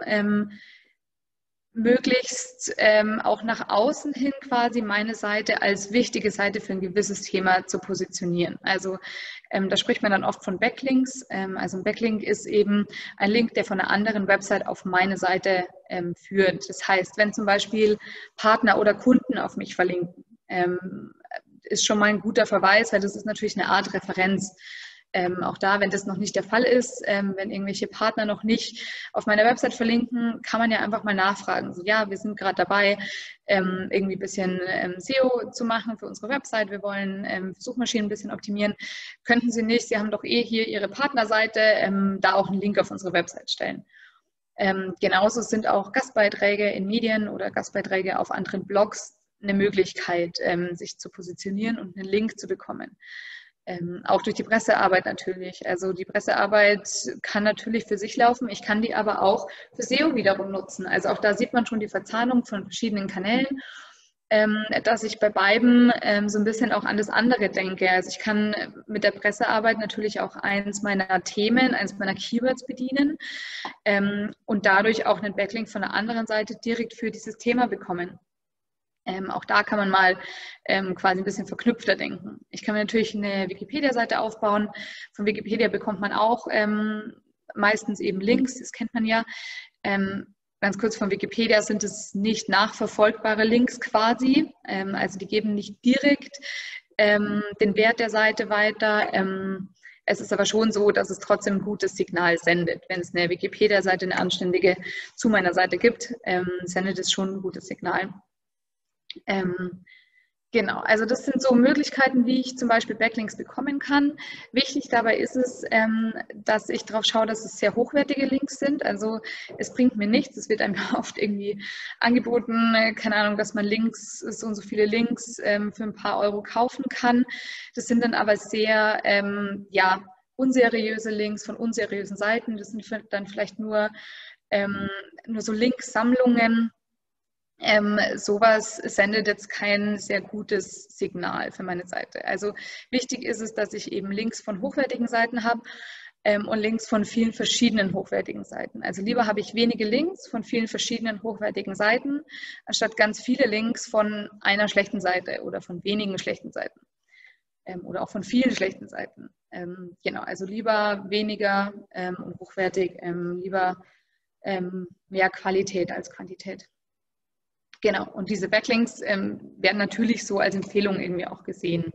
möglichst auch nach außen hin quasi meine Seite als wichtige Seite für ein gewisses Thema zu positionieren. Also da spricht man dann oft von Backlinks. Also ein Backlink ist eben ein Link, der von einer anderen Website auf meine Seite führt. Das heißt, wenn zum Beispiel Partner oder Kunden auf mich verlinken, ist schon mal ein guter Verweis, weil das ist natürlich eine Art Referenz. Auch da, wenn das noch nicht der Fall ist, wenn irgendwelche Partner noch nicht auf meiner Website verlinken, kann man ja einfach mal nachfragen. So, ja, wir sind gerade dabei, irgendwie ein bisschen SEO zu machen für unsere Website. Wir wollen Suchmaschinen ein bisschen optimieren. Könnten Sie nicht, Sie haben doch eh hier Ihre Partnerseite, da auch einen Link auf unsere Website stellen. Genauso sind auch Gastbeiträge in Medien oder Gastbeiträge auf anderen Blogs eine Möglichkeit, sich zu positionieren und einen Link zu bekommen. Auch durch die Pressearbeit natürlich. Also die Pressearbeit kann natürlich für sich laufen, ich kann die aber auch für SEO wiederum nutzen. Also auch da sieht man schon die Verzahnung von verschiedenen Kanälen, dass ich bei beiden so ein bisschen auch an das andere denke. Also ich kann mit der Pressearbeit natürlich auch eins meiner Themen, eins meiner Keywords bedienen und dadurch auch einen Backlink von der anderen Seite direkt für dieses Thema bekommen. Auch da kann man mal quasi ein bisschen verknüpfter denken. Ich kann mir natürlich eine Wikipedia-Seite aufbauen. Von Wikipedia bekommt man auch meistens eben Links, das kennt man ja. Ganz kurz, von Wikipedia sind es nicht nachverfolgbare Links quasi. Also die geben nicht direkt den Wert der Seite weiter. Es ist aber schon so, dass es trotzdem ein gutes Signal sendet. Wenn es eine Wikipedia-Seite, eine anständige zu meiner Seite gibt, sendet es schon ein gutes Signal. Genau, also das sind so Möglichkeiten, wie ich zum Beispiel Backlinks bekommen kann. Wichtig dabei ist es, dass ich darauf schaue, dass es sehr hochwertige Links sind. Also es bringt mir nichts, es wird einem oft irgendwie angeboten, keine Ahnung, dass man Links, so und so viele Links für ein paar Euro kaufen kann. Das sind dann aber sehr, ja, unseriöse Links von unseriösen Seiten. Das sind dann vielleicht nur so Linksammlungen. Sowas sendet jetzt kein sehr gutes Signal für meine Seite. Also wichtig ist es, dass ich eben Links von hochwertigen Seiten habe und Links von vielen verschiedenen hochwertigen Seiten. Also lieber habe ich wenige Links von vielen verschiedenen hochwertigen Seiten, anstatt ganz viele Links von einer schlechten Seite oder von wenigen schlechten Seiten oder auch von vielen schlechten Seiten. Genau, also lieber weniger und hochwertig, lieber mehr Qualität als Quantität. Genau, und diese Backlinks werden natürlich so als Empfehlung irgendwie auch gesehen.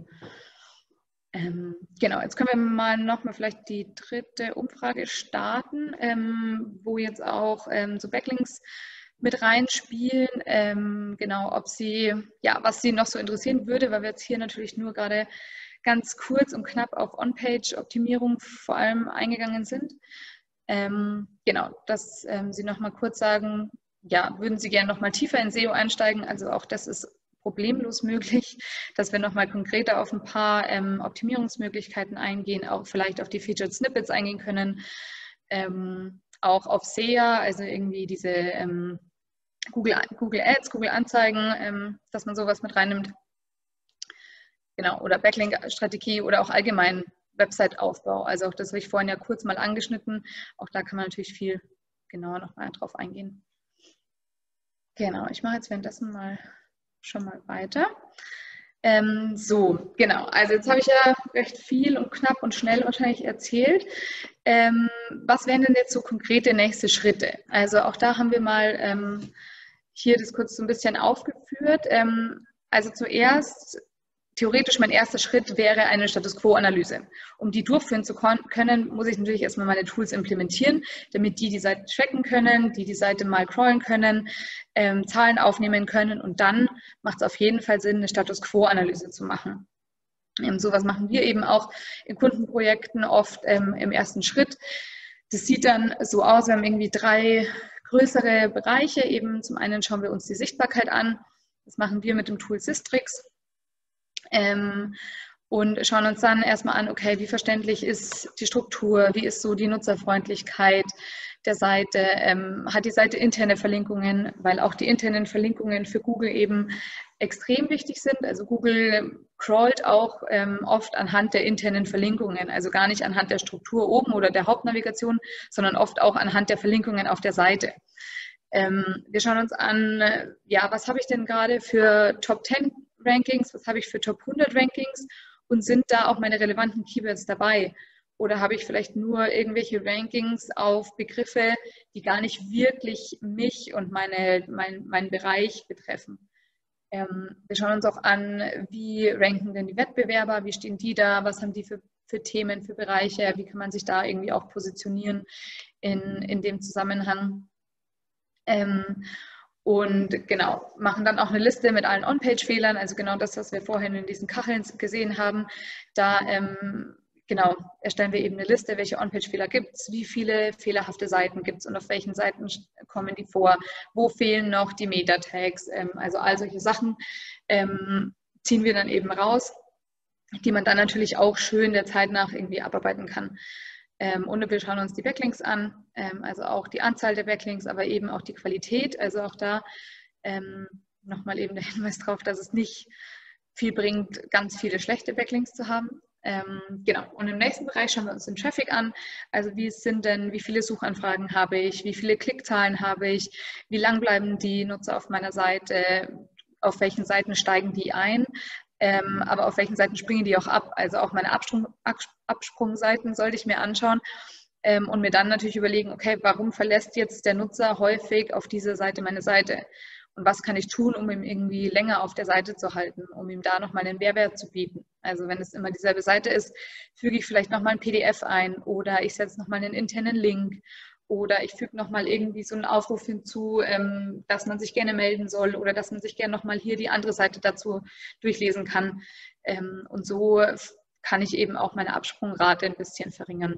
Genau, jetzt können wir mal nochmal vielleicht die dritte Umfrage starten, wo jetzt auch so Backlinks mit reinspielen. Genau, ob Sie, ja, was Sie noch so interessieren würde, weil wir jetzt hier natürlich nur gerade ganz kurz und knapp auf On-Page-Optimierung vor allem eingegangen sind. Genau, dass Sie nochmal kurz sagen, ja, würden Sie gerne nochmal tiefer in SEO einsteigen? Also auch das ist problemlos möglich, dass wir nochmal konkreter auf ein paar Optimierungsmöglichkeiten eingehen, auch vielleicht auf die Featured Snippets eingehen können, auch auf SEA, also irgendwie diese Google Ads, Google Anzeigen, dass man sowas mit reinnimmt. Genau, oder Backlink-Strategie oder auch allgemein Website-Aufbau. Also auch das habe ich vorhin ja kurz mal angeschnitten. Auch da kann man natürlich viel genauer nochmal drauf eingehen. Genau, ich mache jetzt währenddessen schon mal weiter. So, genau. Also jetzt habe ich ja recht viel und knapp und schnell wahrscheinlich erzählt. Was wären denn jetzt so konkrete nächste Schritte? Also auch da haben wir mal hier das kurz so ein bisschen aufgeführt. Also zuerst, theoretisch mein erster Schritt wäre eine Status Quo-Analyse. Um die durchführen zu können, muss ich natürlich erstmal meine Tools implementieren, damit die Seite tracken können, die Seite mal crawlen können, Zahlen aufnehmen können und dann macht es auf jeden Fall Sinn, eine Status Quo-Analyse zu machen. Sowas machen wir eben auch in Kundenprojekten oft im ersten Schritt. Das sieht dann so aus, wir haben irgendwie 3 größere Bereiche. Eben zum einen schauen wir uns die Sichtbarkeit an. Das machen wir mit dem Tool Sistrix. Und schauen uns dann erstmal an, okay, wie verständlich ist die Struktur, wie ist so die Nutzerfreundlichkeit der Seite, hat die Seite interne Verlinkungen, weil auch die internen Verlinkungen für Google eben extrem wichtig sind. Also Google crawlt auch oft anhand der internen Verlinkungen, also gar nicht anhand der Struktur oben oder der Hauptnavigation, sondern oft auch anhand der Verlinkungen auf der Seite. Wir schauen uns an, ja, was habe ich denn gerade für Top 10 Rankings, was habe ich für Top 100 Rankings und sind da auch meine relevanten Keywords dabei? Oder habe ich vielleicht nur irgendwelche Rankings auf Begriffe, die gar nicht wirklich mich und meinen Bereich betreffen? Wir schauen uns auch an, wie ranken denn die Wettbewerber, wie stehen die da, was haben die für Themen, für Bereiche, wie kann man sich da irgendwie auch positionieren in dem Zusammenhang. Und genau, machen dann auch eine Liste mit allen On-Page-Fehlern, also genau das, was wir vorhin in diesen Kacheln gesehen haben. Da genau, erstellen wir eben eine Liste, welche On-Page-Fehler gibt es, wie viele fehlerhafte Seiten gibt es und auf welchen Seiten kommen die vor, wo fehlen noch die Meta-Tags, also all solche Sachen ziehen wir dann eben raus, die man dann natürlich auch schön der Zeit nach irgendwie abarbeiten kann. Und wir schauen uns die Backlinks an, also auch die Anzahl der Backlinks, aber eben auch die Qualität. Also auch da nochmal eben der Hinweis darauf, dass es nicht viel bringt, ganz viele schlechte Backlinks zu haben. Genau. Und im nächsten Bereich schauen wir uns den Traffic an. Also wie viele Suchanfragen habe ich, wie viele Klickzahlen habe ich, wie lang bleiben die Nutzer auf meiner Seite, auf welchen Seiten steigen die ein. Aber auf welchen Seiten springen die auch ab? Also auch meine Absprungseiten sollte ich mir anschauen und mir dann natürlich überlegen, okay, warum verlässt jetzt der Nutzer häufig auf diese Seite meine Seite? Und was kann ich tun, um ihn irgendwie länger auf der Seite zu halten, um ihm da nochmal einen Mehrwert zu bieten? Also wenn es immer dieselbe Seite ist, füge ich vielleicht nochmal ein PDF ein oder ich setze nochmal einen internen Link. Oder ich füge nochmal irgendwie so einen Aufruf hinzu, dass man sich gerne melden soll oder dass man sich gerne nochmal hier die andere Seite dazu durchlesen kann. Und so kann ich eben auch meine Absprungrate ein bisschen verringern.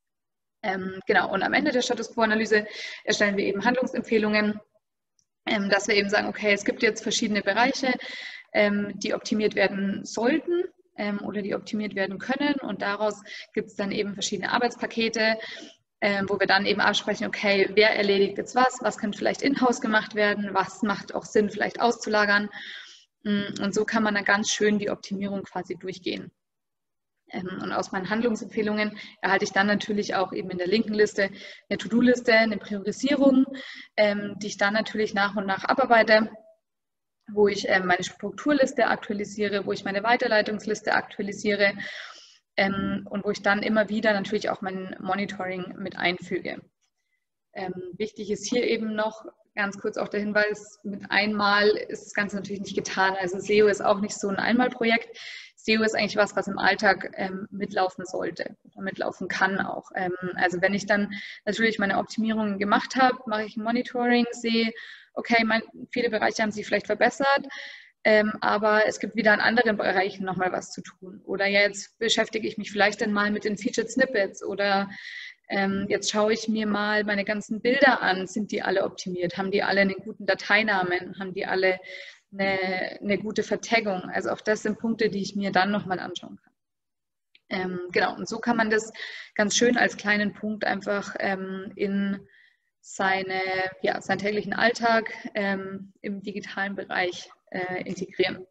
Genau, und am Ende der Status Quo-Analyse erstellen wir eben Handlungsempfehlungen, dass wir eben sagen, okay, es gibt jetzt verschiedene Bereiche, die optimiert werden sollten oder die optimiert werden können. Und daraus gibt es dann eben verschiedene Arbeitspakete, wo wir dann eben absprechen, okay, wer erledigt jetzt was kann vielleicht in-house gemacht werden, was macht auch Sinn, vielleicht auszulagern. Und so kann man dann ganz schön die Optimierung quasi durchgehen. Und aus meinen Handlungsempfehlungen erhalte ich dann natürlich auch eben in der linken Liste eine To-Do-Liste, eine Priorisierung, die ich dann natürlich nach und nach abarbeite, wo ich meine Strukturliste aktualisiere, wo ich meine Weiterleitungsliste aktualisiere, und wo ich dann immer wieder natürlich auch mein Monitoring mit einfüge. Wichtig ist hier eben noch ganz kurz auch der Hinweis, mit einmal ist das Ganze natürlich nicht getan. Also SEO ist auch nicht so ein Einmalprojekt. SEO ist eigentlich was im Alltag mitlaufen sollte oder mitlaufen kann auch. Also wenn ich dann natürlich meine Optimierungen gemacht habe, mache ich ein Monitoring, sehe, okay, viele Bereiche haben sich vielleicht verbessert. aber es gibt wieder in anderen Bereichen nochmal was zu tun. Oder ja, jetzt beschäftige ich mich vielleicht dann mal mit den Featured Snippets oder jetzt schaue ich mir mal meine ganzen Bilder an. Sind die alle optimiert? Haben die alle einen guten Dateinamen? Haben die alle eine gute Vertaggung? Also auch das sind Punkte, die ich mir dann nochmal anschauen kann. Genau, und so kann man das ganz schön als kleinen Punkt einfach in seinen täglichen Alltag im digitalen Bereich integrieren.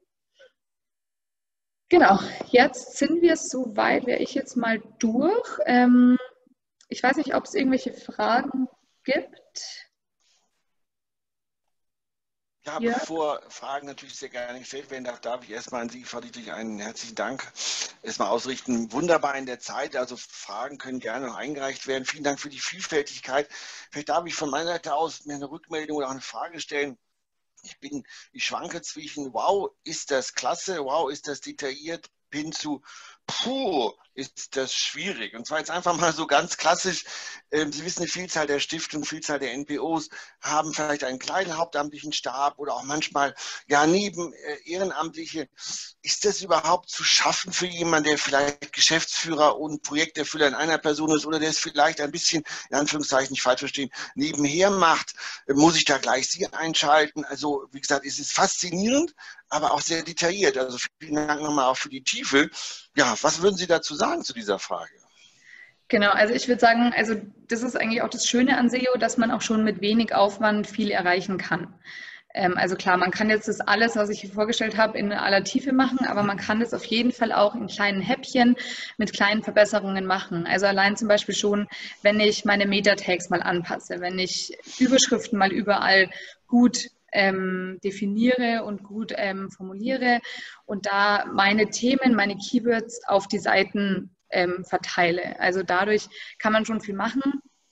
Genau, jetzt sind wir so weit, wäre ich jetzt mal durch. Ich weiß nicht, ob es irgendwelche Fragen gibt. Ja, bevor Fragen natürlich sehr gerne gestellt werden, darf ich erstmal an Sie, Frau Dietrich, einen herzlichen Dank erstmal ausrichten. Wunderbar in der Zeit, also Fragen können gerne noch eingereicht werden. Vielen Dank für die Vielfältigkeit. Vielleicht darf ich von meiner Seite aus mir eine Rückmeldung oder auch eine Frage stellen. Ich schwanke zwischen, wow, ist das klasse, wow, ist das detailliert, hin zu, puh, ist das schwierig. Und zwar jetzt einfach mal so ganz klassisch, Sie wissen, eine Vielzahl der Stiftungen, Vielzahl der NPOs haben vielleicht einen kleinen hauptamtlichen Stab oder auch manchmal ja neben Ehrenamtliche. Ist das überhaupt zu schaffen für jemanden, der vielleicht Geschäftsführer und Projekterfüller in einer Person ist oder der es vielleicht ein bisschen, in Anführungszeichen, nicht falsch verstehen, nebenher macht? Muss ich da gleich Sie einschalten? Also wie gesagt, es ist faszinierend, aber auch sehr detailliert. Also vielen Dank nochmal auch für die Tiefe. Ja, was würden Sie dazu sagen zu dieser Frage? Genau, also ich würde sagen, also das ist eigentlich auch das Schöne an SEO, dass man auch schon mit wenig Aufwand viel erreichen kann. Also klar, man kann jetzt das alles, was ich hier vorgestellt habe, in aller Tiefe machen, aber man kann das auf jeden Fall auch in kleinen Häppchen mit kleinen Verbesserungen machen. Also allein zum Beispiel schon, wenn ich meine Meta-Tags mal anpasse, wenn ich Überschriften mal überall gut definiere und gut formuliere und da meine Themen, meine Keywords auf die Seiten verteile. Also dadurch kann man schon viel machen.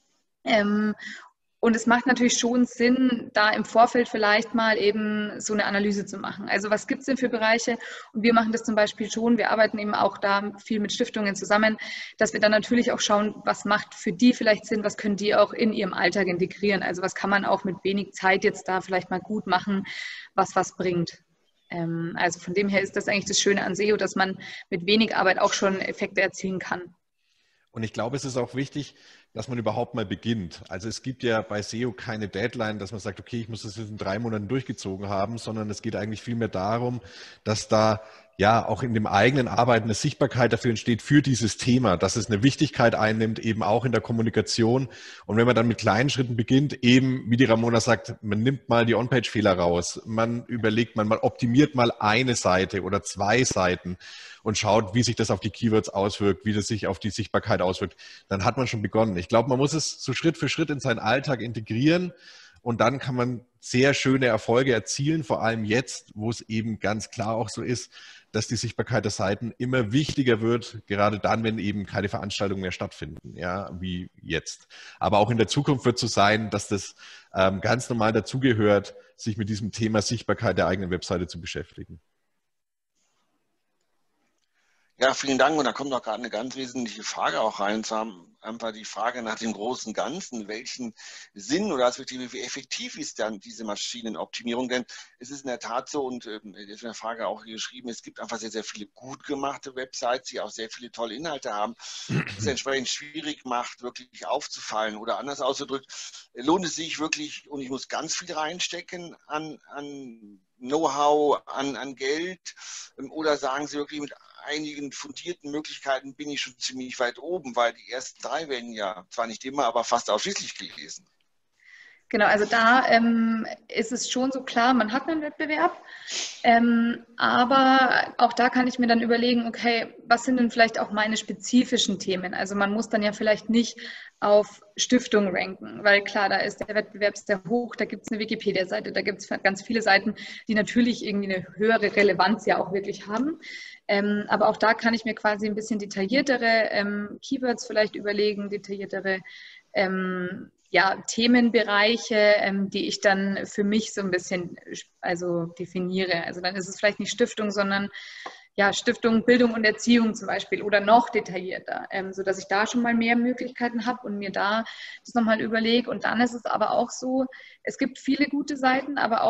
Und es macht natürlich schon Sinn, da im Vorfeld vielleicht mal eben so eine Analyse zu machen. Also was gibt es denn für Bereiche? Und wir machen das zum Beispiel schon. Wir arbeiten eben auch da viel mit Stiftungen zusammen, dass wir dann natürlich auch schauen, was macht für die vielleicht Sinn, was können die auch in ihrem Alltag integrieren. Also was kann man auch mit wenig Zeit jetzt da vielleicht mal gut machen, was bringt. Also von dem her ist das eigentlich das Schöne an SEO, dass man mit wenig Arbeit auch schon Effekte erzielen kann. Und ich glaube, es ist auch wichtig, dass man überhaupt mal beginnt. Also es gibt ja bei SEO keine Deadline, dass man sagt, okay, ich muss das jetzt in 3 Monaten durchgezogen haben, sondern es geht eigentlich vielmehr darum, dass da ja auch in dem eigenen Arbeiten eine Sichtbarkeit dafür entsteht für dieses Thema, dass es eine Wichtigkeit einnimmt, eben auch in der Kommunikation. Und wenn man dann mit kleinen Schritten beginnt, eben wie die Ramona sagt, man nimmt mal die On-Page-Fehler raus, man überlegt, man optimiert mal eine Seite oder 2 Seiten und schaut, wie sich das auf die Keywords auswirkt, wie das sich auf die Sichtbarkeit auswirkt, dann hat man schon begonnen. Ich glaube, man muss es so Schritt für Schritt in seinen Alltag integrieren und dann kann man sehr schöne Erfolge erzielen, vor allem jetzt, wo es eben ganz klar auch so ist, dass die Sichtbarkeit der Seiten immer wichtiger wird, gerade dann, wenn eben keine Veranstaltungen mehr stattfinden, ja, wie jetzt. Aber auch in der Zukunft wird es so sein, dass das ganz normal dazugehört, sich mit diesem Thema Sichtbarkeit der eigenen Webseite zu beschäftigen. Ja, vielen Dank. Und da kommt noch gerade eine ganz wesentliche Frage auch rein. Und zwar einfach die Frage nach dem großen Ganzen. Welchen Sinn oder respektive wie effektiv ist dann diese Maschinenoptimierung? Denn es ist in der Tat so, und ist in der Frage auch hier geschrieben, es gibt einfach sehr, sehr viele gut gemachte Websites, die auch sehr viele tolle Inhalte haben, die es entsprechend schwierig macht, wirklich aufzufallen. Oder anders ausgedrückt, lohnt es sich wirklich, und ich muss ganz viel reinstecken an Know-how, an Geld, oder sagen Sie wirklich, mit einigen fundierten Möglichkeiten bin ich schon ziemlich weit oben, weil die ersten 3 werden ja zwar nicht immer, aber fast ausschließlich gelesen. Genau, also da ist es schon so klar, man hat einen Wettbewerb, aber auch da kann ich mir dann überlegen, okay, was sind denn vielleicht auch meine spezifischen Themen? Also man muss dann ja vielleicht nicht auf Stiftung ranken, weil klar, da ist der Wettbewerb sehr hoch, da gibt es eine Wikipedia-Seite, da gibt es ganz viele Seiten, die natürlich irgendwie eine höhere Relevanz ja auch wirklich haben. Aber auch da kann ich mir quasi ein bisschen detailliertere Keywords vielleicht überlegen, detailliertere Themenbereiche, die ich dann für mich so ein bisschen definiere. Also dann ist es vielleicht nicht Stiftung, sondern ja, Stiftung, Bildung und Erziehung zum Beispiel oder noch detaillierter, sodass ich da schon mal mehr Möglichkeiten habe und mir da das nochmal überlege. Und dann ist es aber auch so, es gibt viele gute Seiten, aber auch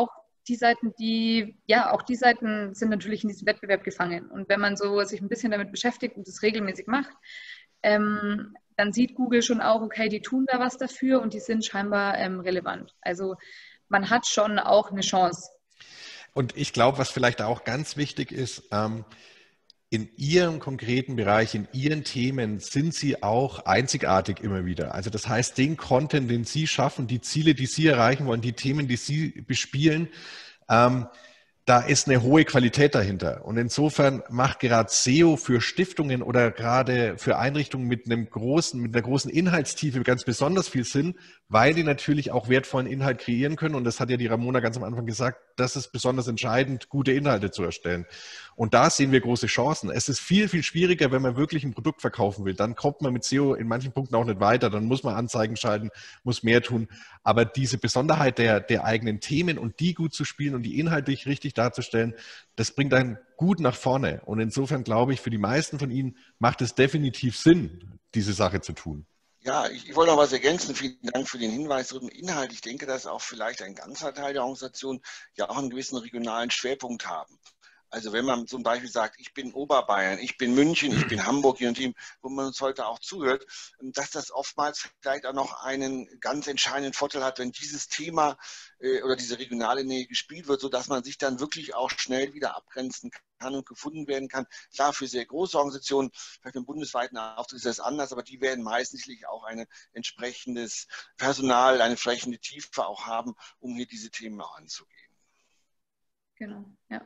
die Seiten, auch die Seiten sind natürlich in diesem Wettbewerb gefangen. Und wenn man so sich ein bisschen damit beschäftigt und das regelmäßig macht, dann sieht Google schon auch, okay, die tun da was dafür und die sind scheinbar relevant. Also man hat schon auch eine Chance. Und ich glaube, was vielleicht auch ganz wichtig ist, in Ihrem konkreten Bereich, in Ihren Themen sind Sie auch einzigartig immer wieder. Also das heißt, den Content, den Sie schaffen, die Ziele, die Sie erreichen wollen, die Themen, die Sie bespielen, da ist eine hohe Qualität dahinter. Und insofern macht gerade SEO für Stiftungen oder gerade für Einrichtungen mit einer großen Inhaltstiefe ganz besonders viel Sinn, weil die natürlich auch wertvollen Inhalt kreieren können. Und das hat ja die Ramona ganz am Anfang gesagt, das ist besonders entscheidend, gute Inhalte zu erstellen. Und da sehen wir große Chancen. Es ist viel, viel schwieriger, wenn man wirklich ein Produkt verkaufen will. Dann kommt man mit SEO in manchen Punkten auch nicht weiter. Dann muss man Anzeigen schalten, muss mehr tun. Aber diese Besonderheit der eigenen Themen und die gut zu spielen und die inhaltlich richtig darzustellen, das bringt einen gut nach vorne. Und insofern glaube ich, für die meisten von Ihnen macht es definitiv Sinn, diese Sache zu tun. Ja, ich wollte noch was ergänzen. Vielen Dank für den Hinweis zum Inhalt. Ich denke, dass auch vielleicht ein ganzer Teil der Organisation ja auch einen gewissen regionalen Schwerpunkt haben. Also wenn man zum Beispiel sagt, ich bin Oberbayern, ich bin München, ich bin Hamburg, je nachdem, wo man uns heute auch zuhört, dass das oftmals vielleicht auch noch einen ganz entscheidenden Vorteil hat, wenn dieses Thema oder diese regionale Nähe gespielt wird, sodass man sich dann wirklich auch schnell wieder abgrenzen kann und gefunden werden kann. Klar, für sehr große Organisationen, vielleicht im bundesweiten Auftritt ist das anders, aber die werden meistens auch ein entsprechendes Personal, eine entsprechende Tiefe auch haben, um hier diese Themen auch anzugehen. Genau, ja.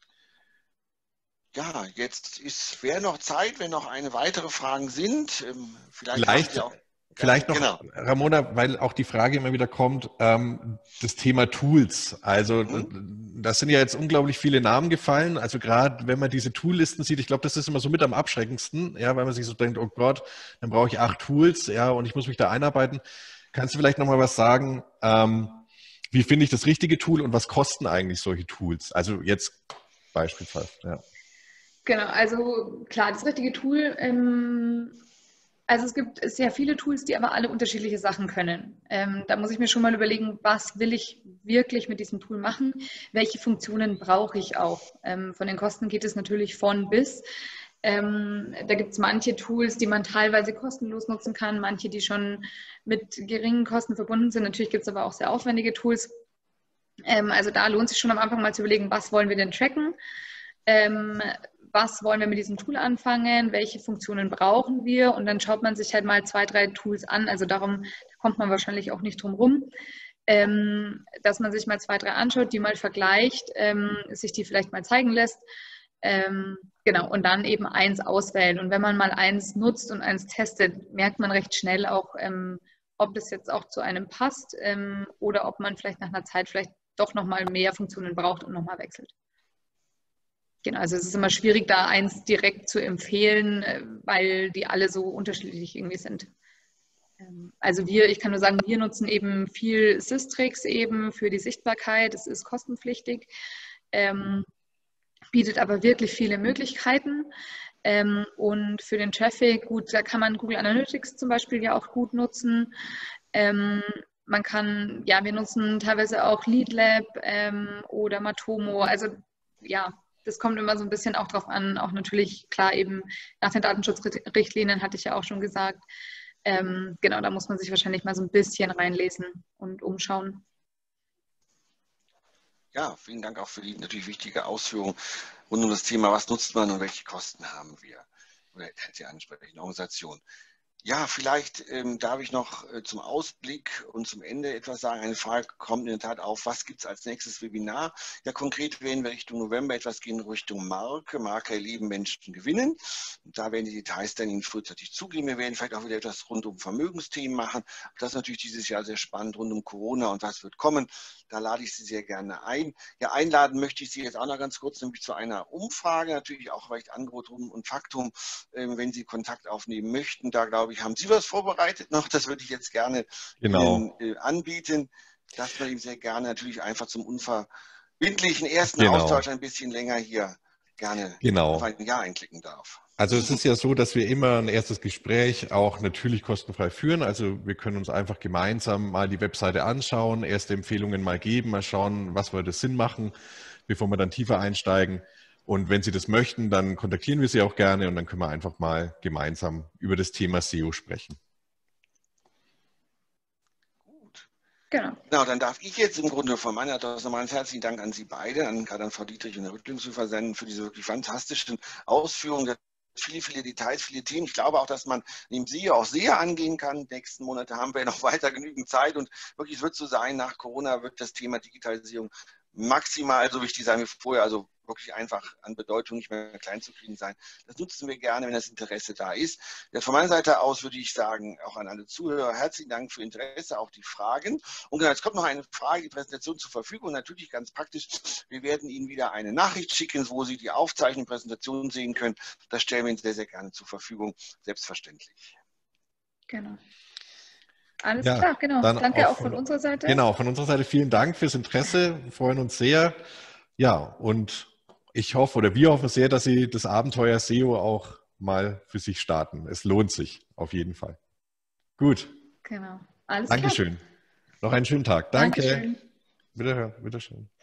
Ja, jetzt wäre noch Zeit, wenn noch weitere Fragen sind. Vielleicht noch, genau. Ramona, weil auch die Frage immer wieder kommt, das Thema Tools. Also das sind ja jetzt unglaublich viele Namen gefallen. Also gerade wenn man diese Toollisten sieht, ich glaube, das ist immer so mit am abschreckendsten, ja, weil man sich so denkt, oh Gott, dann brauche ich 8 Tools, ja, und ich muss mich da einarbeiten. Kannst du vielleicht noch mal was sagen? Wie finde ich das richtige Tool und was kosten eigentlich solche Tools? Also jetzt beispielsweise, ja. Genau, also klar, das richtige Tool, also es gibt sehr viele Tools, die aber alle unterschiedliche Sachen können. Da muss ich mir schon mal überlegen, was will ich wirklich mit diesem Tool machen? Welche Funktionen brauche ich auch? Von den Kosten geht es natürlich von bis. Da gibt es manche Tools, die man teilweise kostenlos nutzen kann, manche, die schon mit geringen Kosten verbunden sind. Natürlich gibt es aber auch sehr aufwendige Tools. Also da lohnt sich schon am Anfang mal zu überlegen, was wollen wir denn tracken? Was wollen wir mit diesem Tool anfangen, welche Funktionen brauchen wir, und dann schaut man sich halt mal 2, 3 Tools an, also da kommt man wahrscheinlich auch nicht drum rum, dass man sich mal 2, 3 anschaut, die mal vergleicht, sich die vielleicht mal zeigen lässt, genau, und dann eben eins auswählen, und wenn man mal eins nutzt und eins testet, merkt man recht schnell auch, ob das jetzt auch zu einem passt oder ob man vielleicht nach einer Zeit vielleicht doch nochmal mehr Funktionen braucht und nochmal wechselt. Genau, also es ist immer schwierig, da eins direkt zu empfehlen, weil die alle so unterschiedlich irgendwie sind. Also ich kann nur sagen, wir nutzen eben viel Systrix eben für die Sichtbarkeit. Es ist kostenpflichtig, bietet aber wirklich viele Möglichkeiten. Und für den Traffic, gut, da kann man Google Analytics zum Beispiel ja auch gut nutzen. Man kann, ja, wir nutzen teilweise auch Leadlab oder Matomo. Also ja, das kommt immer so ein bisschen auch drauf an, auch natürlich, klar, eben nach den Datenschutzrichtlinien hatte ich ja auch schon gesagt. Genau, da muss man sich wahrscheinlich mal so ein bisschen reinlesen und umschauen. Ja, vielen Dank auch für die natürlich wichtige Ausführung rund um das Thema, was nutzt man und welche Kosten haben wir oder hat die ansprechende Organisation. Ja, vielleicht darf ich noch zum Ausblick und zum Ende etwas sagen. Eine Frage kommt in der Tat auf, was gibt es als nächstes Webinar? Ja, konkret werden wir Richtung November etwas gehen, Richtung Marke erleben, Menschen gewinnen. Und da werden die Details dann Ihnen frühzeitig zugeben. Wir werden vielleicht auch wieder etwas rund um Vermögensthemen machen. Das ist natürlich dieses Jahr sehr spannend, rund um Corona und was wird kommen. Da lade ich Sie sehr gerne ein. Ja, einladen möchte ich Sie jetzt auch noch ganz kurz, nämlich zu einer Umfrage, natürlich auch vielleicht Angebot und Faktum, wenn Sie Kontakt aufnehmen möchten. Da glaube ich, haben Sie was vorbereitet noch? Das würde ich jetzt gerne Ihnen anbieten, dass man ihm sehr gerne natürlich einfach zum unverbindlichen ersten Austausch ein bisschen länger hier gerne auf ein Ja einklicken darf. Also es ist ja so, dass wir immer ein erstes Gespräch auch natürlich kostenfrei führen. Also wir können uns einfach gemeinsam mal die Webseite anschauen, erste Empfehlungen mal geben, mal schauen, was würde Sinn machen, bevor wir dann tiefer einsteigen. Und wenn Sie das möchten, dann kontaktieren wir Sie auch gerne und dann können wir einfach mal gemeinsam über das Thema SEO sprechen. Gut. Genau. Genau, dann darf ich jetzt im Grunde von meiner Seite aus nochmal einen herzlichen Dank an Sie beide, gerade an Frau Dietrich und Herr Rüttling zu versenden, für diese wirklich fantastischen Ausführungen. Viele, viele Details, viele Themen. Ich glaube auch, dass man neben SEO auch sehr angehen kann. Die nächsten Monate haben wir noch weiter genügend Zeit und wirklich wird so sein, nach Corona wird das Thema Digitalisierung maximal so wichtig sein wie vorher, also wirklich einfach an Bedeutung nicht mehr klein zu kriegen sein. Das nutzen wir gerne, wenn das Interesse da ist. Jetzt von meiner Seite aus würde ich sagen, auch an alle Zuhörer, herzlichen Dank für Interesse, auch die Fragen. Und genau, jetzt kommt noch eine Frage, die Präsentation zur Verfügung. Natürlich ganz praktisch, wir werden Ihnen wieder eine Nachricht schicken, wo Sie die Aufzeichnung der Präsentation sehen können. Das stellen wir Ihnen sehr, sehr gerne zur Verfügung, selbstverständlich. Genau. Alles Ja, klar, genau. dann Danke auch von unserer Seite. Genau, von unserer Seite vielen Dank fürs Interesse. Wir freuen uns sehr. Ja, und ich hoffe oder wir hoffen sehr, dass Sie das Abenteuer SEO auch mal für sich starten. Es lohnt sich auf jeden Fall. Gut. Genau. Alles Dankeschön. klar. Noch einen schönen Tag. Danke. Dankeschön. Wiederhören. Wiederschön.